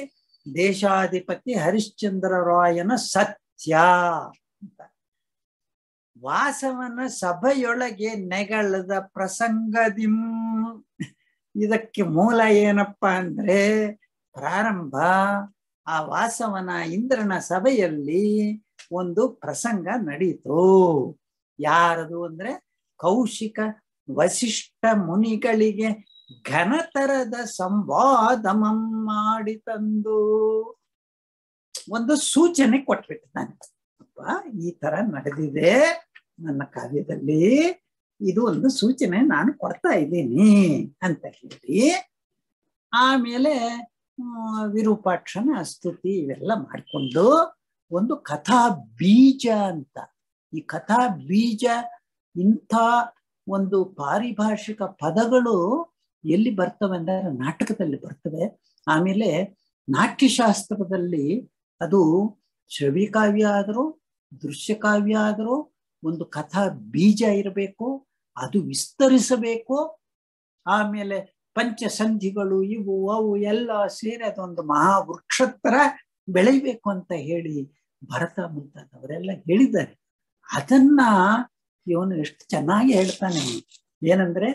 ದೇಶಾಧಿಪತಿ ಹರಿಶ್ಚಂದ್ರ ರಾಯನ ಸತ್ಯ ಅಂತ. ವಾಸವನ ಸಭೆಯೊಳಗೆ ನೆಗಳದ ಪ್ರಸಂಗದಿಂ. ಇದಕ್ಕೆ ಮೂಲ ಏನಪ್ಪಾ ಅಂದ್ರೆ ಪ್ರಾರಂಭ ಆ ವಾಸವನ ಇಂದ್ರನ ಸಭೆಯಲ್ಲಿ ಒಂದು ಪ್ರಸಂಗ ನಡೀತು. ಯಾರದು ಅಂದ್ರೆ ಕೌಶಿಕ ವಸಿಷ್ಠ ಮುನಿಗಳಿಗೆ ಘನತರದ ಸಂವಾದಮಂ ಮಾಡಿ ತಂದು ಒಂದು ಸೂಚನೆ ಕೊಟ್ಬಿಟ್ಟಿದ್ದಾನೆ. ಅಪ್ಪ ಈ ತರ ನಡೆದಿದೆ ನನ್ನ ಕಾವ್ಯದಲ್ಲಿ, ಇದು ಒಂದು ಸೂಚನೆ ನಾನು ಕೊಡ್ತಾ ಇದ್ದೀನಿ ಅಂತ ಹೇಳಿ ಆಮೇಲೆ ವಿರೂಪಾಕ್ಷನ ಸ್ತುತಿ ಇವೆಲ್ಲ ಮಾಡಿಕೊಂಡು ಒಂದು ಕಥಾ ಬೀಜ ಅಂತ, ಈ ಕಥಾ ಬೀಜ ಇಂಥ ಒಂದು ಪಾರಿಭಾಷಿಕ ಪದಗಳು ಎಲ್ಲಿ ಬರ್ತವೆ ಅಂದ್ರೆ ನಾಟಕದಲ್ಲಿ ಬರ್ತವೆ. ಆಮೇಲೆ ನಾಟ್ಯಶಾಸ್ತ್ರದಲ್ಲಿ ಅದು ಶ್ರವ್ಯಕಾವ್ಯ ಆದರೂ ದೃಶ್ಯಕಾವ್ಯ ಆದರೂ ಒಂದು ಕಥಾ ಬೀಜ ಇರಬೇಕು, ಅದು ವಿಸ್ತರಿಸಬೇಕು. ಆಮೇಲೆ ಪಂಚಸಂಧಿಗಳು ಇವು ಅವು ಎಲ್ಲ ಸೇರಿ ಅದೊಂದು ಮಹಾವೃಕ್ಷತರ ಬೆಳಿಬೇಕು ಅಂತ ಹೇಳಿ ಭರತ ಮುಂತಾದವರೆಲ್ಲ ಹೇಳಿದ್ದಾರೆ. ಅದನ್ನ ಇವನು ಎಷ್ಟು ಚೆನ್ನಾಗಿ ಹೇಳ್ತಾನೆ. ಏನಂದ್ರೆ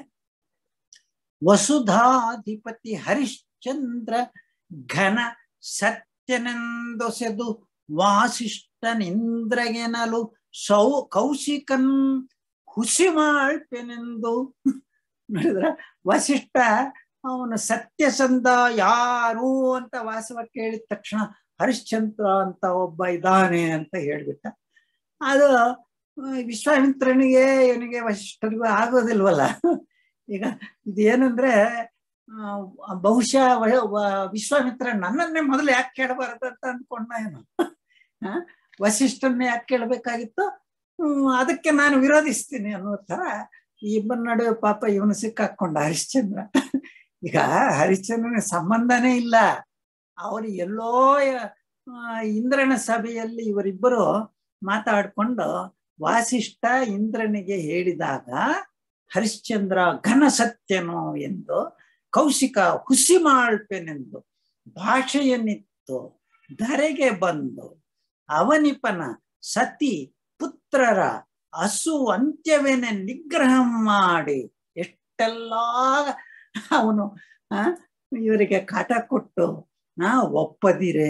ವಸುಧಾಧಿಪತಿ ಹರಿಶ್ಚಂದ್ರ ಘನ ಸತ್ಯನೆಂದೊಸೆದು ವಾಸಿಷ್ಠನಿಂದ್ರಗೆನಲು ಕೌಶಿಕನ್ ಹುಸಿ ಮಾಡ್ಪೆನೆಂದು. ನೋಡಿದ್ರ ವಸಿಷ್ಠ ಅವನು ಸತ್ಯಸಂಧ ಯಾರು ಅಂತ ವಾಸವ ಕೇಳಿದ ತಕ್ಷಣ ಹರಿಶ್ಚಂದ್ರ ಅಂತ ಒಬ್ಬ ಇದ್ದಾನೆ ಅಂತ ಹೇಳ್ಬಿಟ್ಟ. ಅದು ವಿಶ್ವಾಮಿತ್ರನಿಗೆ ಇವನಿಗೆ ವಸಿಷ್ಠರಿಗೂ ಆಗೋದಿಲ್ವಲ್ಲ. ಈಗ ಇದೇನಂದ್ರೆ ಬಹುಶಃ ವಿಶ್ವಾಮಿತ್ರ ನನ್ನನ್ನೇ ಮೊದಲು ಯಾಕೆ ಕೇಳಬಾರದು ಅಂತ ಅಂದ್ಕೊಂಡ ಏನು, ವಸಿಷ್ಠನ್ನೇ ಯಾಕೆ ಕೇಳಬೇಕಾಗಿತ್ತು, ಅದಕ್ಕೆ ನಾನು ವಿರೋಧಿಸ್ತೀನಿ ಅನ್ನೋ ತರ ಈ ಇಬ್ಬರ ನಡುವೆ ಪಾಪ ಇವನು ಸಿಕ್ಕಾಕೊಂಡ ಹರಿಶ್ಚಂದ್ರ. ಈಗ ಹರಿಶ್ಚಂದ್ರನ ಸಂಬಂಧನೇ ಇಲ್ಲ, ಅವರು ಎಲ್ಲೋ ಇಂದ್ರನ ಸಭೆಯಲ್ಲಿ ಇವರಿಬ್ಬರು ಮಾತಾಡ್ಕೊಂಡು ವಾಸಿಷ್ಠ ಇಂದ್ರನಿಗೆ ಹೇಳಿದಾಗ ಹರಿಶ್ಚಂದ್ರ ಘನ ಸತ್ಯನು ಎಂದು ಕೌಶಿಕ ಹುಸಿ ಮಾಡ್ಪೆನೆಂದು ಭಾಷೆಯನ್ನಿತ್ತು ಧರೆಗೆ ಬಂದು ಅವನಿಪನ ಸತಿ ಪುತ್ರರ ಹಸು ಅಂತ್ಯವೇನೆ ನಿಗ್ರಹ ಮಾಡಿ ಎಷ್ಟೆಲ್ಲ ಅವನು ಇವರಿಗೆ ಕಾಟ ಕೊಟ್ಟು ಒಪ್ಪದಿರೇ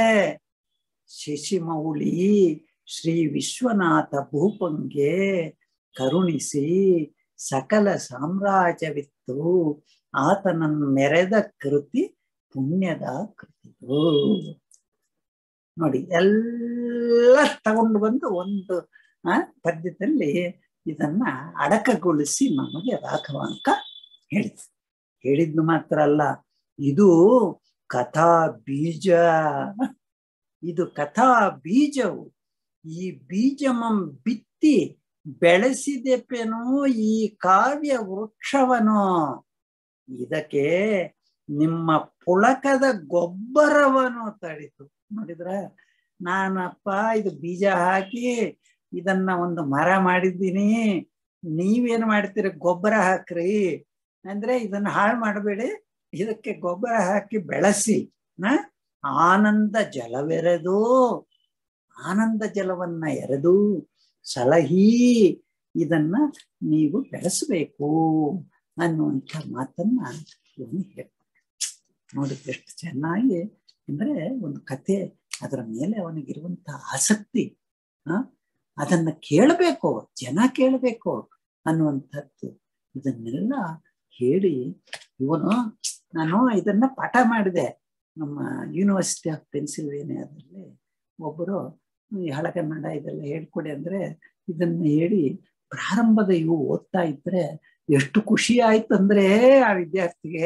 ಶಶಿಮೌಳಿ ಶ್ರೀ ವಿಶ್ವನಾಥ ಭೂಪಂಗೆ ಕರುಣಿಸಿ ಸಕಲ ಸಾಮ್ರಾಜ್ಯವಿತ್ತು ಆತನನ್ನು ಮೆರೆದ ಕೃತಿ ಪುಣ್ಯದ ಕೃತಿಯು. ನೋಡಿ ಎಲ್ಲ ತಗೊಂಡು ಬಂದು ಒಂದು ಪದ್ಯದಲ್ಲಿ ಇದನ್ನ ಅಡಕಗೊಳಿಸಿ ನಮಗೆ ರಾಘವಾಂಕ ಹೇಳಿದ್ದು ಮಾತ್ರ ಅಲ್ಲ, ಇದು ಕಥಾ ಬೀಜ, ಇದು ಕಥಾ ಬೀಜವು. ಈ ಬೀಜಮಂ ಬಿತ್ತಿ ಬೆಳೆಸಿದೆಪೇನು ಈ ಕಾವ್ಯ ವೃಕ್ಷವನು. ಇದಕ್ಕೆ ನಿಮ್ಮ ಪುಳಕದ ಗೊಬ್ಬರವನ್ನು ತಡಿತು. ನೋಡಿದ್ರ ನಾನಪ್ಪ ಇದು ಬೀಜ ಹಾಕಿ ಇದನ್ನ ಒಂದು ಮರ ಮಾಡಿದ್ದೀನಿ, ನೀವೇನು ಮಾಡ್ತೀರಿ ಗೊಬ್ಬರ ಹಾಕ್ರಿ ಅಂದ್ರೆ ಇದನ್ನ ಹಾಳು ಮಾಡಬೇಡಿ, ಇದಕ್ಕೆ ಗೊಬ್ಬರ ಹಾಕಿ ಬೆಳೆಸಿ ಆನಂದ ಜಲವೆರೆದು ಆನಂದ ಜಲವನ್ನ ಎರೆದು ಸಲಹಿ ಇದನ್ನ ನೀವು ಬೆಳೆಸಬೇಕು ಅನ್ನುವಂಥ ಮಾತನ್ನ ಇವನು ಹೇಳ್ತಾರೆ. ನೋಡಿ ಎಷ್ಟು ಚೆನ್ನಾಗಿ ಅಂದ್ರೆ ಒಂದು ಕತೆ, ಅದರ ಮೇಲೆ ಅವನಿಗಿರುವಂತ ಆಸಕ್ತಿ, ಅದನ್ನ ಕೇಳಬೇಕು, ಜನ ಕೇಳಬೇಕು ಅನ್ನುವಂಥದ್ದು. ಇದನ್ನೆಲ್ಲ ಹೇಳಿ ಇವನು, ನಾನು ಇದನ್ನ ಪಾಠ ಮಾಡಿದೆ ನಮ್ಮ ಯೂನಿವರ್ಸಿಟಿ ಆಫ್ ಪೆನ್ಸಿಲ್ವೇನಿಯಾದಲ್ಲಿ. ಒಬ್ಬರು ಈ ಹಳಗನ್ನಡ ಇದೆಲ್ಲ ಹೇಳ್ಕೊಡಿ ಅಂದ್ರೆ ಇದನ್ನ ಹೇಳಿ ಪ್ರಾರಂಭದ ಇವು ಓದ್ತಾ ಇದ್ರೆ ಎಷ್ಟು ಖುಷಿ ಆಯ್ತಂದ್ರೆ ಆ ವಿದ್ಯಾರ್ಥಿಗೆ.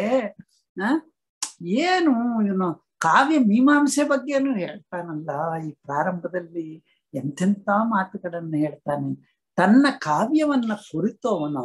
ಏನು ಇವನು ಕಾವ್ಯ ಮೀಮಾಂಸೆ ಬಗ್ಗೆನೂ ಹೇಳ್ತಾನಲ್ಲ, ಈ ಪ್ರಾರಂಭದಲ್ಲಿ ಎಂತೆಂಥ ಮಾತುಗಳನ್ನ ಹೇಳ್ತಾನೆ. ತನ್ನ ಕಾವ್ಯವನ್ನ ಕುರಿತು ಅವನು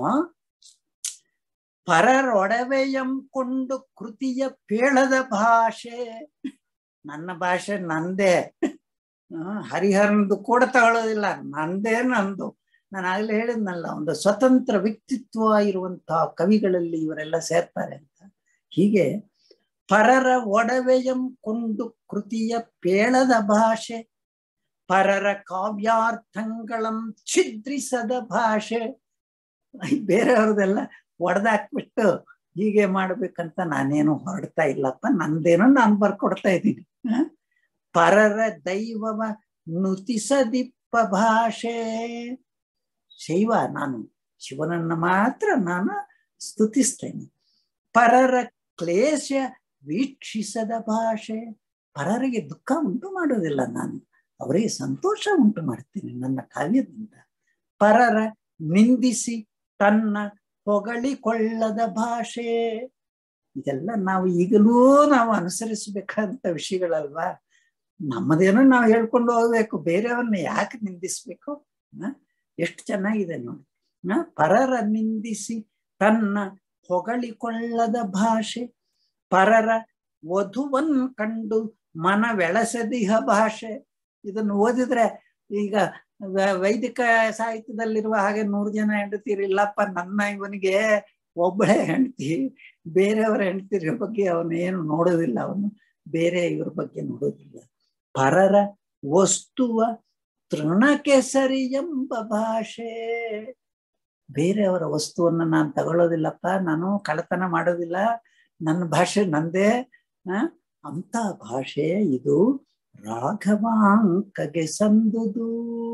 ಪರರೊಡವೆಯಂಕೊಂಡು ಕೃತಿಯ ಪೇಳದ ಭಾಷೆ, ನನ್ನ ಭಾಷೆ ನಂದೇ, ಹರಿಹರನದು ಕೂಡ ತಗೊಳ್ಳೋದಿಲ್ಲ, ನಂದೇ ನಂದು. ನಾನು ಆಗ್ಲೇ ಹೇಳಿದ್ನಲ್ಲ, ಒಂದು ಸ್ವತಂತ್ರ ವ್ಯಕ್ತಿತ್ವ ಇರುವಂತಹ ಕವಿಗಳಲ್ಲಿ ಇವರೆಲ್ಲ ಸೇರ್ತಾರೆ ಅಂತ. ಹೀಗೆ ಪರರ ಒಡವೆಯಂ ಕೊಂಡು ಕೃತಿಯ ಪೇಳದ ಭಾಷೆ, ಪರರ ಕಾವ್ಯಾರ್ಥಗಳಂ ಛಿದ್ರಿಸದ ಭಾಷೆ. ಬೇರೆಯವ್ರದೆಲ್ಲ ಒಡೆದಾಕ್ಬಿಟ್ಟು ಹೀಗೆ ಮಾಡ್ಬೇಕಂತ ನಾನೇನು ಹೊರಡ್ತಾ ಇಲ್ಲಪ್ಪ, ನಂದೇನೋ ನಾನು ಬರ್ಕೊಡ್ತಾ ಇದ್ದೀನಿ. ಪರರ ದೈವವ ನುತಿಸದಿಪ್ಪ ಭಾಷೆ. ಶೈವ, ನಾನು ಶಿವನನ್ನ ಮಾತ್ರ ನಾನು ಸ್ತುತಿಸ್ತೇನೆ. ಪರರ ಕ್ಲೇಶ ವೀಕ್ಷಿಸದ ಭಾಷೆ. ಪರರಿಗೆ ದುಃಖ ಉಂಟು ಮಾಡೋದಿಲ್ಲ, ನಾನು ಅವರಿಗೆ ಸಂತೋಷ ಉಂಟು ಮಾಡ್ತೇನೆ ನನ್ನ ಕಾವ್ಯದಿಂದ. ಪರರ ನಿಂದಿಸಿ ತನ್ನ ಹೊಗಳಿಕೊಳ್ಳದ ಭಾಷೆ. ಇದೆಲ್ಲ ನಾವು ಈಗಲೂ ನಾವು ಅನುಸರಿಸಬೇಕಂತ ವಿಷಯಗಳಲ್ವಾ. ನಮ್ಮದೇನೋ ನಾವು ಹೇಳ್ಕೊಂಡು ಹೋಗ್ಬೇಕು, ಬೇರೆಯವ್ರನ್ನ ಯಾಕೆ ನಿಂದಿಸ್ಬೇಕು? ಎಷ್ಟು ಚೆನ್ನಾಗಿದೆ ನೋಡಿ. ಪರರ ನಿಂದಿಸಿ ತನ್ನ ಹೊಗಳಿಕೊಳ್ಳದ ಭಾಷೆ. ಪರರ ವಧುವನ್ ಕಂಡು ಮನವೆಳಸದಿಹ ಭಾಷೆ. ಇದನ್ನು ಓದಿದ್ರೆ ಈಗ ವೈದಿಕ ಸಾಹಿತ್ಯದಲ್ಲಿರುವ ಹಾಗೆ 100 ಜನ ಹೆಂಡತಿರಿಲ್ಲಪ್ಪ, ನನ್ನ ಇವನಿಗೆ ಒಬ್ಬಳೇ ಹೆಂಡತಿ, ಬೇರೆಯವರ ಹೆಂಡತಿರ ಬಗ್ಗೆ ಅವನೇನು ನೋಡೋದಿಲ್ಲ, ಅವನು ಬೇರೆ ಇವ್ರ ಬಗ್ಗೆ ನೋಡೋದಿಲ್ಲ. ಪರರ ವಸ್ತುವ ತೃಣಕೆಸರಿ ಎಂಬ ಭಾಷೆ. ಬೇರೆಯವರ ವಸ್ತುವನ್ನ ನಾನು ತಗೊಳ್ಳೋದಿಲ್ಲಪ್ಪ, ನಾನು ಕಳ್ಳತನ ಮಾಡೋದಿಲ್ಲ, ನನ್ನ ಭಾಷೆ ನಂದೇ ಅಂತ ಭಾಷೆ ಇದು ರಾಘವಾಂಕಗೆ ಸಂದುದು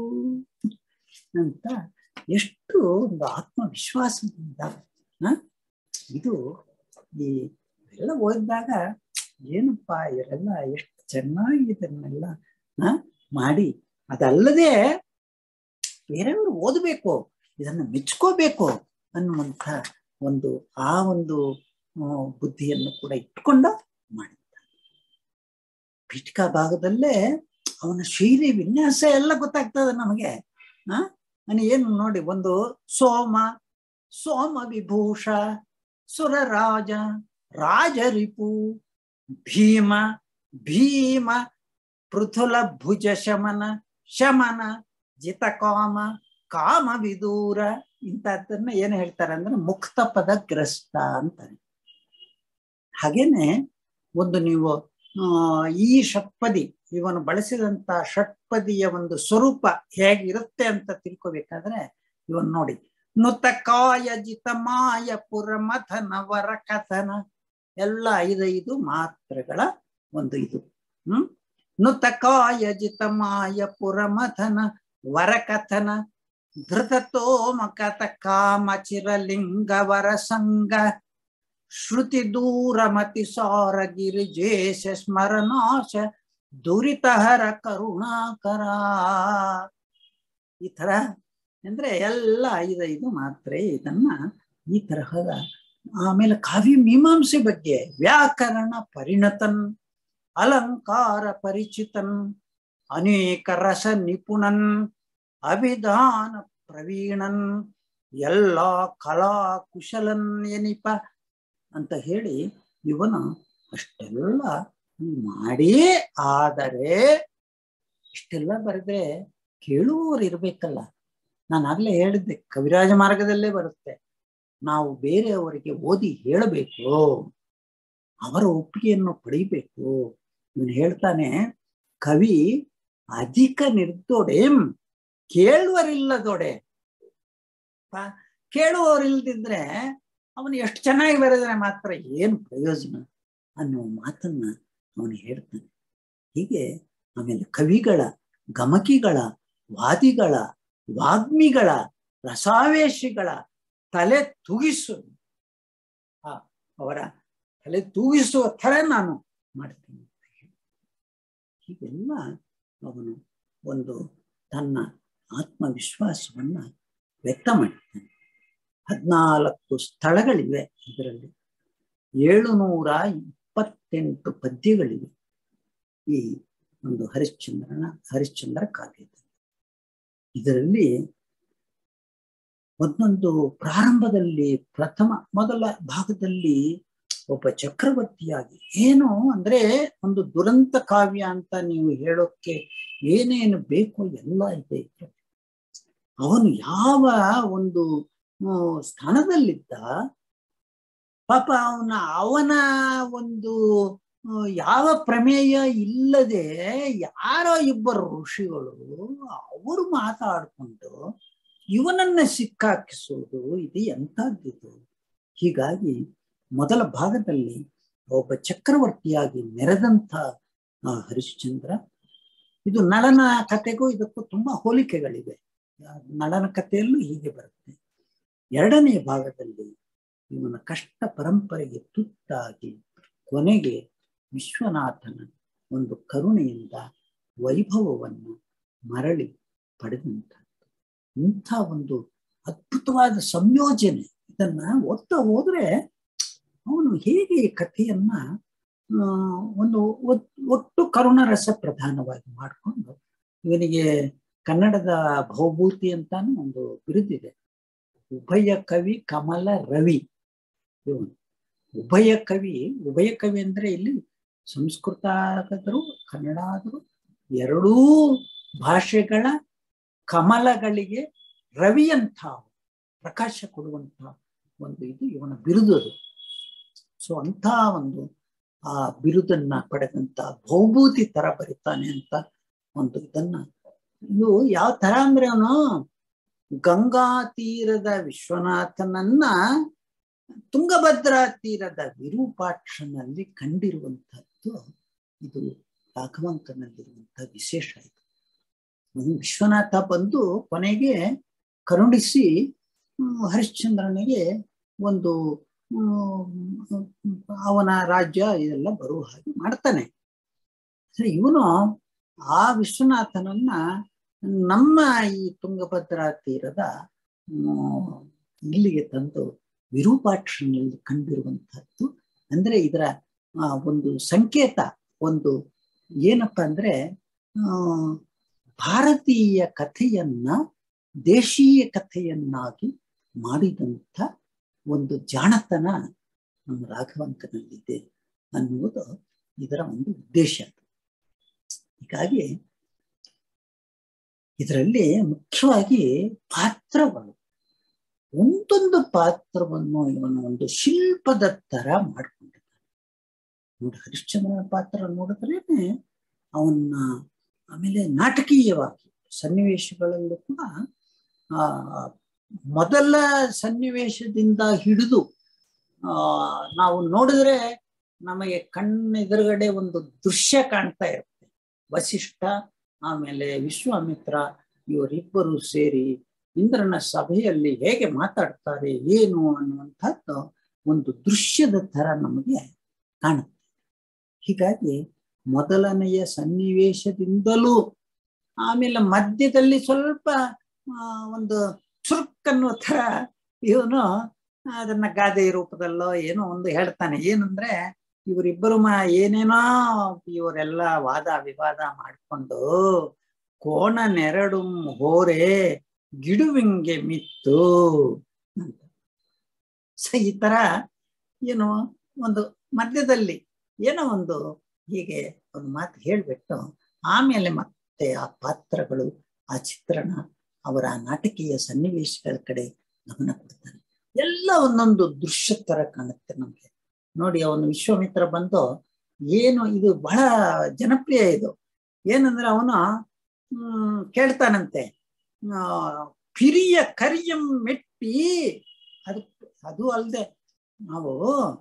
ಅಂತ ಎಷ್ಟು ಒಂದು ಆತ್ಮವಿಶ್ವಾಸದಿಂದ ಇದು ಈ ಎಲ್ಲ ಓದಿದಾಗ ಏನಪ್ಪ ಇವರೆಲ್ಲ ಎಷ್ಟು ಚೆನ್ನಾಗಿ ಇದನ್ನೆಲ್ಲ ಮಾಡಿ. ಅದಲ್ಲದೆ ಬೇರೆಯವರು ಓದಬೇಕು, ಇದನ್ನು ಮೆಚ್ಕೋಬೇಕು ಅನ್ನುವಂಥ ಒಂದು ಆ ಒಂದು ಬುದ್ಧಿಯನ್ನು ಕೂಡ ಇಟ್ಕೊಂಡು ಮಾಡಿದ್ದ. ಪೀಠಿಕಾ ಭಾಗದಲ್ಲೇ ಅವನ ಶೈಲಿ ವಿನ್ಯಾಸ ಎಲ್ಲ ಗೊತ್ತಾಗ್ತದೆ ನಮಗೆ. ಏನು ನೋಡಿ, ಒಂದು ಸೋಮ, ಸೋಮ ವಿಭೂಷ, ಸುರರಾಜ, ರಾಜರಿಪು, ಭೀಮ, ಭೀಮ, ಪೃಥುಲ ಭುಜ ಶಮನ, ಶಮನ, ಜಿತಕಾಮ, ಕಾಮ ವಿದೂರ. ಇಂಥದ್ದನ್ನ ಏನು ಹೇಳ್ತಾರೆ ಅಂದ್ರೆ ಮುಕ್ತ ಪದಗ್ರಸ್ತ ಅಂತಾರೆ. ಹಾಗೇನೆ ಒಂದು ನೀವು ಈ ಷಟ್ಪದಿ, ಇವನು ಬಳಸಿದಂತ ಷಟ್ಪದಿಯ ಒಂದು ಸ್ವರೂಪ ಹೇಗಿರುತ್ತೆ ಅಂತ ತಿಳ್ಕೊಬೇಕಾದ್ರೆ ಇವನ್ ನೋಡಿ. ನುತಕಾಯ ಜಿತಮಾಯ ಪುರಮಥನ ವರ ಕಥನ, ಎಲ್ಲ 5 ಮಾತ್ರೆಗಳ ಒಂದು ಇದು. ನುತಕಾಯ ಜಿತಮಾಯ ಪುರಮಥನ ವರ ಕಥನ, ಧೃತತೋಮಕತ ಕಾಮ ಚಿರಲಿಂಗ ವರ ಸಂಗ, ಶ್ರುತಿ ದೂರಮತಿ ಸಾರ ಗಿರಿಜೇಶ ಸ್ಮರಣಾಶ ದುರಿತಹರ ಕರುಣಾಕರ. ಈ ತರ ಅಂದ್ರೆ ಎಲ್ಲ 5 ಮಾತ್ರೆ ಇದನ್ನ ಈ ತರಹದ. ಆಮೇಲೆ ಕಾವ್ಯ ಮೀಮಾಂಸೆ ಬಗ್ಗೆ ವ್ಯಾಕರಣ ಪರಿಣತನ್, ಅಲಂಕಾರ ಪರಿಚಿತನ್, ಅನೇಕ ರಸ ನಿಪುಣನ್, ಅಭಿಧಾನ ಪ್ರವೀಣನ್, ಎಲ್ಲ ಕಲಾ ಕುಶಲನ್ ಎನಿಪ ಅಂತ ಹೇಳಿ ಇವನು ಅಷ್ಟೆಲ್ಲ ಮಾಡಿ. ಆದರೆ ಇಷ್ಟೆಲ್ಲ ಬರೆದ್ರೆ ಕೇಳುವವರು ಇರ್ಬೇಕಲ್ಲ. ನಾನು ಆಗ್ಲೇ ಹೇಳಿದ್ದೆ, ಕವಿರಾಜ ಮಾರ್ಗದಲ್ಲೇ ಬರುತ್ತೆ. ನಾವು ಬೇರೆಯವರಿಗೆ ಓದಿ ಹೇಳಬೇಕು, ಅವರ ಒಪ್ಪಿಗೆಯನ್ನು ಪಡೀಬೇಕು. ಇವನು ಹೇಳ್ತಾನೆ, ಕವಿ ಅಧಿಕ ನಿರ್ದೊಡೆಂ ಕೇಳುವರಿಲ್ಲದೊಡೆ. ಕೇಳುವವರಿಲ್ದಿದ್ರೆ ಅವನು ಎಷ್ಟು ಚೆನ್ನಾಗಿ ಬರೆದ್ರೆ ಮಾತ್ರ ಏನು ಪ್ರಯೋಜನ ಅನ್ನೋ ಮಾತನ್ನ ಅವನು ಹೇಳ್ತಾನೆ. ಹೀಗೆ ಆಮೇಲೆ ಕವಿಗಳ, ಗಮಕಿಗಳ, ವಾದಿಗಳ, ವಾಗ್ಮಿಗಳ, ರಸಾವೇಶಿಗಳ ತಲೆ ತೂಗಿಸು, ಅವರ ತಲೆ ತೂಗಿಸುವ ಥರ ನಾನು ಮಾಡ್ತೀನಿ. ಹೀಗೆಲ್ಲ ಅವನು ಒಂದು ತನ್ನ ಆತ್ಮವಿಶ್ವಾಸವನ್ನ ವ್ಯಕ್ತ ಮಾಡ್ತಾನೆ. 14 ಸ್ಥಳಗಳಿವೆ ಇದರಲ್ಲಿ, 728 ಪದ್ಯಗಳಿವೆ ಈ ಒಂದು ಹರಿಶ್ಚಂದ್ರ ಕಾವ್ಯದಲ್ಲಿ. ಇದರಲ್ಲಿ ಒಂದೊಂದು ಪ್ರಾರಂಭದಲ್ಲಿ ಮೊದಲ ಭಾಗದಲ್ಲಿ ಒಬ್ಬ ಚಕ್ರವರ್ತಿಯಾಗಿ, ಏನು ಅಂದ್ರೆ ಒಂದು ದುರಂತ ಕಾವ್ಯ ಅಂತ ನೀವು ಹೇಳೋಕ್ಕೆ ಏನೇನು ಬೇಕೋ ಎಲ್ಲ ಇದೆ. ಅವನು ಯಾವ ಒಂದು ಸ್ಥಾನದಲ್ಲಿದ್ದ ಪಾಪ, ಅವನ ಒಂದು ಯಾವ ಪ್ರಮೇಯ ಇಲ್ಲದೆ ಯಾರೋ ಇಬ್ಬರು ಋಷಿಗಳು ಅವರು ಮಾತಾಡ್ಕೊಂಡು ಇವನನ್ನ ಸಿಕ್ಕಾಕಿಸುವುದು ಇದು ಎಂಥದ್ದಿದು. ಹೀಗಾಗಿ ಮೊದಲ ಭಾಗದಲ್ಲಿ ಒಬ್ಬ ಚಕ್ರವರ್ತಿಯಾಗಿ ಮೆರೆದಂಥ ಹರಿಶ್ಚಂದ್ರ, ಇದು ನಳನ ಕಥೆಗೂ ಇದಕ್ಕೂ ತುಂಬಾ ಹೋಲಿಕೆಗಳಿವೆ. ನಳನ ಕಥೆಯಲ್ಲೂ ಹೀಗೆ ಬರುತ್ತೆ. ಎರಡನೇ ಭಾಗದಲ್ಲಿ ಇವನ ಕಷ್ಟ ಪರಂಪರೆಗೆ ತುತ್ತಾಗಿ ಕೊನೆಗೆ ವಿಶ್ವನಾಥನ ಒಂದು ಕರುಣೆಯಿಂದ ವೈಭವವನ್ನು ಮರಳಿ ಪಡೆದಂಥದ್ದು. ಇಂಥ ಒಂದು ಅದ್ಭುತವಾದ ಸಂಯೋಜನೆ. ಇದನ್ನ ಓದ್ತಾ ಹೋದ್ರೆ ಅವನು ಹೇಗೆ ಈ ಕಥೆಯನ್ನ ಒಂದು ಒಟ್ಟು ಕರುಣರಸ ಪ್ರಧಾನವಾಗಿ ಮಾಡಿಕೊಂಡು, ಇವನಿಗೆ ಕನ್ನಡದ ಭವಭೂತಿ ಅಂತಾನು ಒಂದು ಬಿರುದಿದೆ, ಉಭಯ ಕವಿ ಕಮಲ ರವಿ. ಇವನು ಉಭಯ ಕವಿ ಅಂದ್ರೆ ಇಲ್ಲಿ ಸಂಸ್ಕೃತ ಆದರೂ ಕನ್ನಡ ಆದರೂ ಎರಡೂ ಭಾಷೆಗಳ ಕಮಲಗಳಿಗೆ ರವಿ ಅಂತ ಪ್ರಕಾಶ ಕೊಡುವಂತ ಒಂದು ಇದು ಇವನ ಬಿರುದು. ಸೊ ಅಂತ ಒಂದು ಆ ಬಿರುದನ್ನ ಪಡೆದಂತ ಭೌಭೂತಿ ತರ ಬರೀತಾನೆ ಅಂತ ಒಂದು ಇದನ್ನ. ಇದು ಯಾವ ತರ ಅಂದ್ರೆ ಅವನು ಗಂಗಾ ತೀರದ ವಿಶ್ವನಾಥನನ್ನ ತುಂಗಭದ್ರಾ ತೀರದ ವಿರೂಪಾಕ್ಷನಲ್ಲಿ ಕಂಡಿರುವಂತಹದ್ದು ಇದು ರಾಘವಾಂಕನಲ್ಲಿರುವಂತಹ ವಿಶೇಷ. ಇದು ವಿಶ್ವನಾಥ ಬಂದು ಕೊನೆಗೆ ಕರುಣಿಸಿ ಹರಿಶ್ಚಂದ್ರನಿಗೆ ಒಂದು ಅವನ ರಾಜ್ಯ ಇದೆಲ್ಲ ಬರುವ ಹಾಗೆ ಮಾಡ್ತಾನೆ. ಇವನು ಆ ವಿಶ್ವನಾಥನನ್ನ ನಮ್ಮ ಈ ತುಂಗಭದ್ರಾ ತೀರದ ಇಲ್ಲಿಗೆ ತಂದು ವಿರೂಪಾಕ್ಷನಲ್ಲಿ ಕಂಡಿರುವಂತಹದ್ದು. ಅಂದ್ರೆ ಇದರ ಒಂದು ಸಂಕೇತ ಒಂದು ಏನಪ್ಪ ಅಂದ್ರೆ ಭಾರತೀಯ ಕಥೆಯನ್ನ ದೇಶೀಯ ಕಥೆಯನ್ನಾಗಿ ಮಾಡಿದಂಥ ಒಂದು ಜಾಣತನ ನಮ್ಮ ರಾಘವಾಂಕನಲ್ಲಿದೆ ಅನ್ನುವುದು ಇದರ ಒಂದು ಉದ್ದೇಶ. ಹೀಗಾಗಿ ಇದರಲ್ಲಿ ಮುಖ್ಯವಾಗಿ ಪಾತ್ರಗಳು, ಒಂದೊಂದು ಪಾತ್ರವನ್ನು ಇವನು ಒಂದು ಶಿಲ್ಪದ ತರ ಮಾಡ್ಕೊಂಡಿದ್ದಾನೆ ನೋಡಿ. ಹರಿಶ್ಚಂದ್ರನ ಪಾತ್ರ ನೋಡಿದ್ರೇನೆ ಅವನ್ನ ಆಮೇಲೆ ನಾಟಕೀಯವಾಗಿ ಸನ್ನಿವೇಶಗಳಲ್ಲೂ ಕೂಡ ಮೊದಲ ಸನ್ನಿವೇಶದಿಂದ ಹಿಡಿದು ನಾವು ನೋಡಿದ್ರೆ ನಮಗೆ ಕಣ್ಣೆದುರುಗಡೆ ಒಂದು ದೃಶ್ಯ ಕಾಣ್ತಾ ಇರುತ್ತೆ. ವಸಿಷ್ಠ ಆಮೇಲೆ ವಿಶ್ವಾಮಿತ್ರ ಇವರಿಬ್ಬರು ಸೇರಿ ಇಂದ್ರನ ಸಭೆಯಲ್ಲಿ ಹೇಗೆ ಮಾತಾಡ್ತಾರೆ ಏನು ಅನ್ನುವಂಥದ್ದು ಒಂದು ದೃಶ್ಯದ ತರ ನಮಗೆ ಕಾಣುತ್ತೆ. ಹೀಗಾಗಿ ಮೊದಲನೆಯ ಸನ್ನಿವೇಶದಿಂದಲೂ ಆಮೇಲೆ ಮಧ್ಯದಲ್ಲಿ ಸ್ವಲ್ಪ ಒಂದು ಚುರುಕನ್ನೋ ತರ ಇವನು ಅದನ್ನ ಗಾದೆ ರೂಪದಲ್ಲೋ ಏನೋ ಒಂದು ಹೇಳ್ತಾನೆ. ಏನಂದ್ರೆ ಇವರಿಬ್ಬರು ಏನೇನೋ ಇವರೆಲ್ಲ ವಾದ ವಿವಾದ ಮಾಡ್ಕೊಂಡು ಕೋಣ ನೆರಡು ಹೋರೆ ಗಿಡುವಿಂಗೆ ಮಿತ್ತು ಅಂತ. ಸೊ ಈ ತರ ಏನು ಒಂದು ಮಧ್ಯದಲ್ಲಿ ಏನೋ ಒಂದು ಹೀಗೆ ಒಂದು ಮಾತು ಹೇಳ್ಬಿಟ್ಟು ಆಮೇಲೆ ಮತ್ತೆ ಆ ಪಾತ್ರಗಳು, ಆ ಚಿತ್ರಣ, ಅವರ ನಾಟಕೀಯ ಸನ್ನಿವೇಶಗಳ ಕಡೆ ಗಮನ ಕೊಡ್ತಾನೆ. ಎಲ್ಲ ಒಂದೊಂದು ದೃಶ್ಯ ತರ ಕಾಣುತ್ತೆ ನಮ್ಗೆ ನೋಡಿ. ಅವನು ವಿಶ್ವಾಮಿತ್ರ ಬಂದು ಏನು ಇದು ಬಹಳ ಜನಪ್ರಿಯ ಇದು ಏನಂದ್ರೆ ಅವನು ಕೇಳ್ತಾನಂತೆ, ಪಿರಿಯ ಕರಿಯಂ ಮೆಟ್ಟಿ. ಅದು ಅಲ್ಲದೆ ನಾವು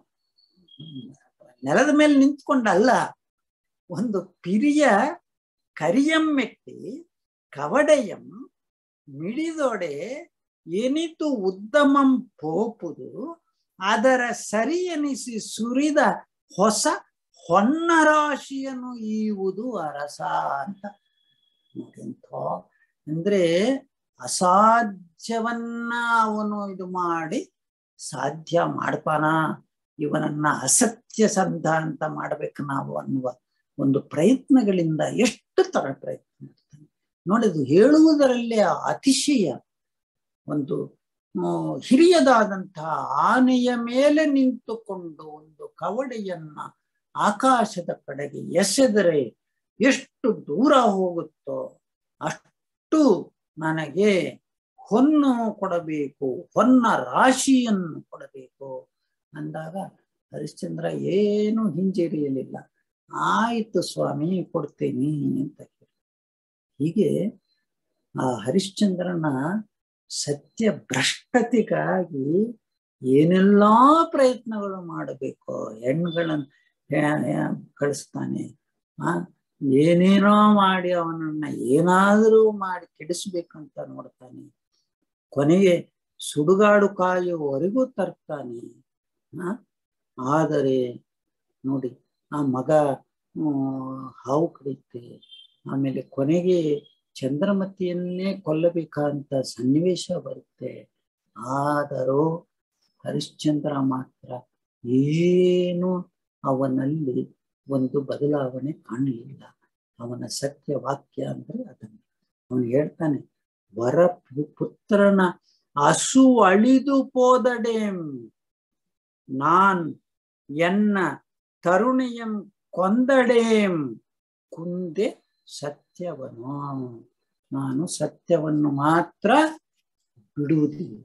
ನೆಲದ ಮೇಲೆ ನಿಂತ್ಕೊಂಡಲ್ಲ, ಒಂದು ಪಿರಿಯ ಕರಿಯಂ ಮೆಟ್ಟಿ ಕವಡೆಯಂ ಮಿಡಿದೊಡೆ ಎನಿತು ಉದ್ದಮಂ ಪೋಪುದು ಅದರ ಸರಿ ಎನಿಸಿ ಸುರಿದ ಹೊಸ ಹೊನ್ನ ರಾಶಿಯನ್ನು ಈವುದು ಅರಸ ಅಂತ ನೋಡಿ. ಅಂದ್ರೆ ಅಸಾಧ್ಯವನ್ನ ಅವನು ಇದು ಮಾಡಿ ಸಾಧ್ಯ ಮಾಡ್ತಾನ. ಇವನನ್ನ ಅಸತ್ಯ ಸಂಧ ಅಂತ ಮಾಡ್ಬೇಕು ನಾವು ಅನ್ನುವ ಒಂದು ಪ್ರಯತ್ನಗಳಿಂದ ಎಷ್ಟು ತರ ಪ್ರಯತ್ನ ಮಾಡ್ತಾನೆ ನೋಡಿದು. ಹೇಳುವುದರಲ್ಲೇ ಅತಿಶಯ ಒಂದು ಹಿರಿಯದಾದಂತಹ ಆನೆಯ ಮೇಲೆ ನಿಂತುಕೊಂಡು ಒಂದು ಕವಡೆಯನ್ನ ಆಕಾಶದ ಕಡೆಗೆ ಎಸೆದರೆ ಎಷ್ಟು ದೂರ ಹೋಗುತ್ತೋ ಅಷ್ಟು ನನಗೆ ಹೊನ್ನು ಕೊಡಬೇಕು, ಹೊನ್ನ ರಾಶಿಯನ್ನು ಕೊಡಬೇಕು ಅಂದಾಗ ಹರಿಶ್ಚಂದ್ರ ಏನು ಹಿಂಜರಿಯಲಿಲ್ಲ. ಆಯ್ತು ಸ್ವಾಮಿ ಕೊಡ್ತೀನಿ ಅಂತ ಹೇಳಿ. ಹೀಗೆ ಆ ಹರಿಶ್ಚಂದ್ರನ ಸತ್ಯ ಭ್ರಷ್ಟತೆಗಾಗಿ ಏನೆಲ್ಲಾ ಪ್ರಯತ್ನಗಳು ಮಾಡಬೇಕು. ಹೆಣ್ಗಳನ್ನ ಕಳಿಸ್ತಾನೆ, ಏನೇನೋ ಮಾಡಿ ಅವನನ್ನ ಏನಾದರೂ ಮಾಡಿ ಕೆಡಿಸ್ಬೇಕಂತ ನೋಡ್ತಾನೆ. ಕೊನೆಗೆ ಸುಡುಗಾಡು ಕಾಯುವವರೆಗೂ ತರ್ತಾನೆ. ಆದರೆ ನೋಡಿ, ಆ ಮಗ ಹಾವು ಕಡಿಯುತ್ತೆ. ಆಮೇಲೆ ಕೊನೆಗೆ ಚಂದ್ರಮತಿಯನ್ನೇ ಕೊಲ್ಲಬೇಕಂತ ಸನ್ನಿವೇಶ ಬರುತ್ತೆ. ಆದರೂ ಹರಿಶ್ಚಂದ್ರ ಮಾತ್ರ ಏನು ಅವನಲ್ಲಿ ಒಂದು ಬದಲಾವಣೆ ಕಾಣಲಿಲ್ಲ. ಅವನ ಸತ್ಯ ವಾಕ್ಯ ಅಂದ್ರೆ ಅದನ್ನು ಅವನು ಹೇಳ್ತಾನೆ, ವರ ಪುತ್ರನ ಹಸು ಅಳಿದು ಪೋದಡೇಂ ನಾನ್ ಎನ್ನ ತರುಣಿಯಂ ಕೊಂದಡೇಂ ಕುಂದೆ ಸತ್ಯವನು. ನಾನು ಸತ್ಯವನ್ನು ಮಾತ್ರ ಬಿಡುವುದಿಲ್ಲ.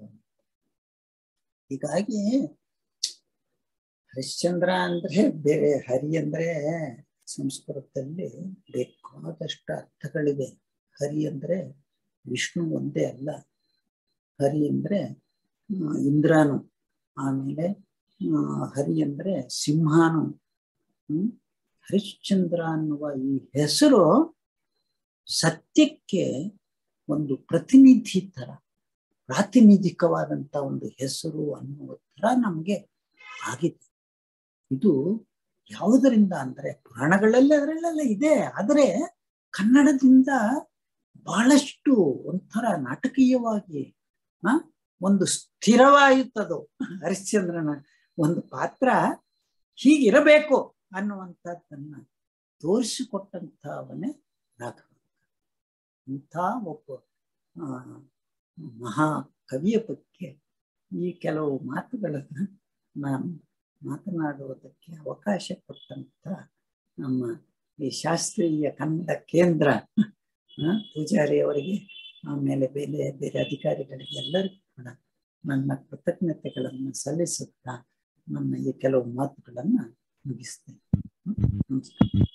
ಹೀಗಾಗಿ ಹರಿಶ್ಚಂದ್ರ ಅಂದ್ರೆ ಬೇರೆ, ಹರಿ ಅಂದ್ರೆ ಸಂಸ್ಕೃತದಲ್ಲಿ ಬೇಕಾದಷ್ಟು ಅರ್ಥಗಳಿವೆ. ಹರಿ ಅಂದ್ರೆ ವಿಷ್ಣು ಒಂದೇ ಅಲ್ಲ. ಹರಿ ಅಂದ್ರೆ ಇಂದ್ರನು, ಆಮೇಲೆ ಹರಿ ಅಂದ್ರೆ ಸಿಂಹನು. ಹರಿಶ್ಚಂದ್ರ ಅನ್ನುವ ಈ ಹೆಸರು ಸತ್ಯಕ್ಕೆ ಒಂದು ಪ್ರತಿನಿಧಿ ತರ, ಪ್ರಾತಿನಿಧಿಕವಾದಂತ ಒಂದು ಹೆಸರು ಅನ್ನುವ ತರ ನಮ್ಗೆ ಆಗಿದೆ. ಇದು ಯಾವುದರಿಂದ ಅಂದ್ರೆ ಪುರಾಣಗಳಲ್ಲಿ ಅದರಲ್ಲೆಲ್ಲ ಇದೆ, ಆದರೆ ಕನ್ನಡದಿಂದ ಬಹಳಷ್ಟು ಒಂಥರ ನಾಟಕೀಯವಾಗಿ ಒಂದು ಸ್ಥಿರವಾಯಿತದು. ಹರಿಶ್ಚಂದ್ರನ ಒಂದು ಪಾತ್ರ ಹೀಗಿರಬೇಕು ಅನ್ನುವಂಥದ್ದನ್ನ ತೋರಿಸಿಕೊಟ್ಟಂಥವನೇ ರಾಘವ. ಇಂಥ ಒಬ್ಬ ಮಹಾ ಕವಿಯ ಬಗ್ಗೆ ಈ ಕೆಲವು ಮಾತುಗಳನ್ನು ನಾನು ಮಾತನಾಡುವುದಕ್ಕೆ ಅವಕಾಶ ಕೊಟ್ಟಂತ ನಮ್ಮ ಈ ಶಾಸ್ತ್ರೀಯ ಕನ್ನಡ ಕೇಂದ್ರ ಪೂಜಾರಿ ಅವರಿಗೆ, ಆಮೇಲೆ ಬೇರೆ ಬೇರೆ ಅಧಿಕಾರಿಗಳಿಗೆ ಎಲ್ಲರಿಗೂ ಕೂಡ ನನ್ನ ಕೃತಜ್ಞತೆಗಳನ್ನು ಸಲ್ಲಿಸುತ್ತಾ ನನ್ನ ಈ ಕೆಲವು ಮಾತುಗಳನ್ನು ಮುಗಿಸ್ತೇನೆ. ನಮಸ್ಕಾರ.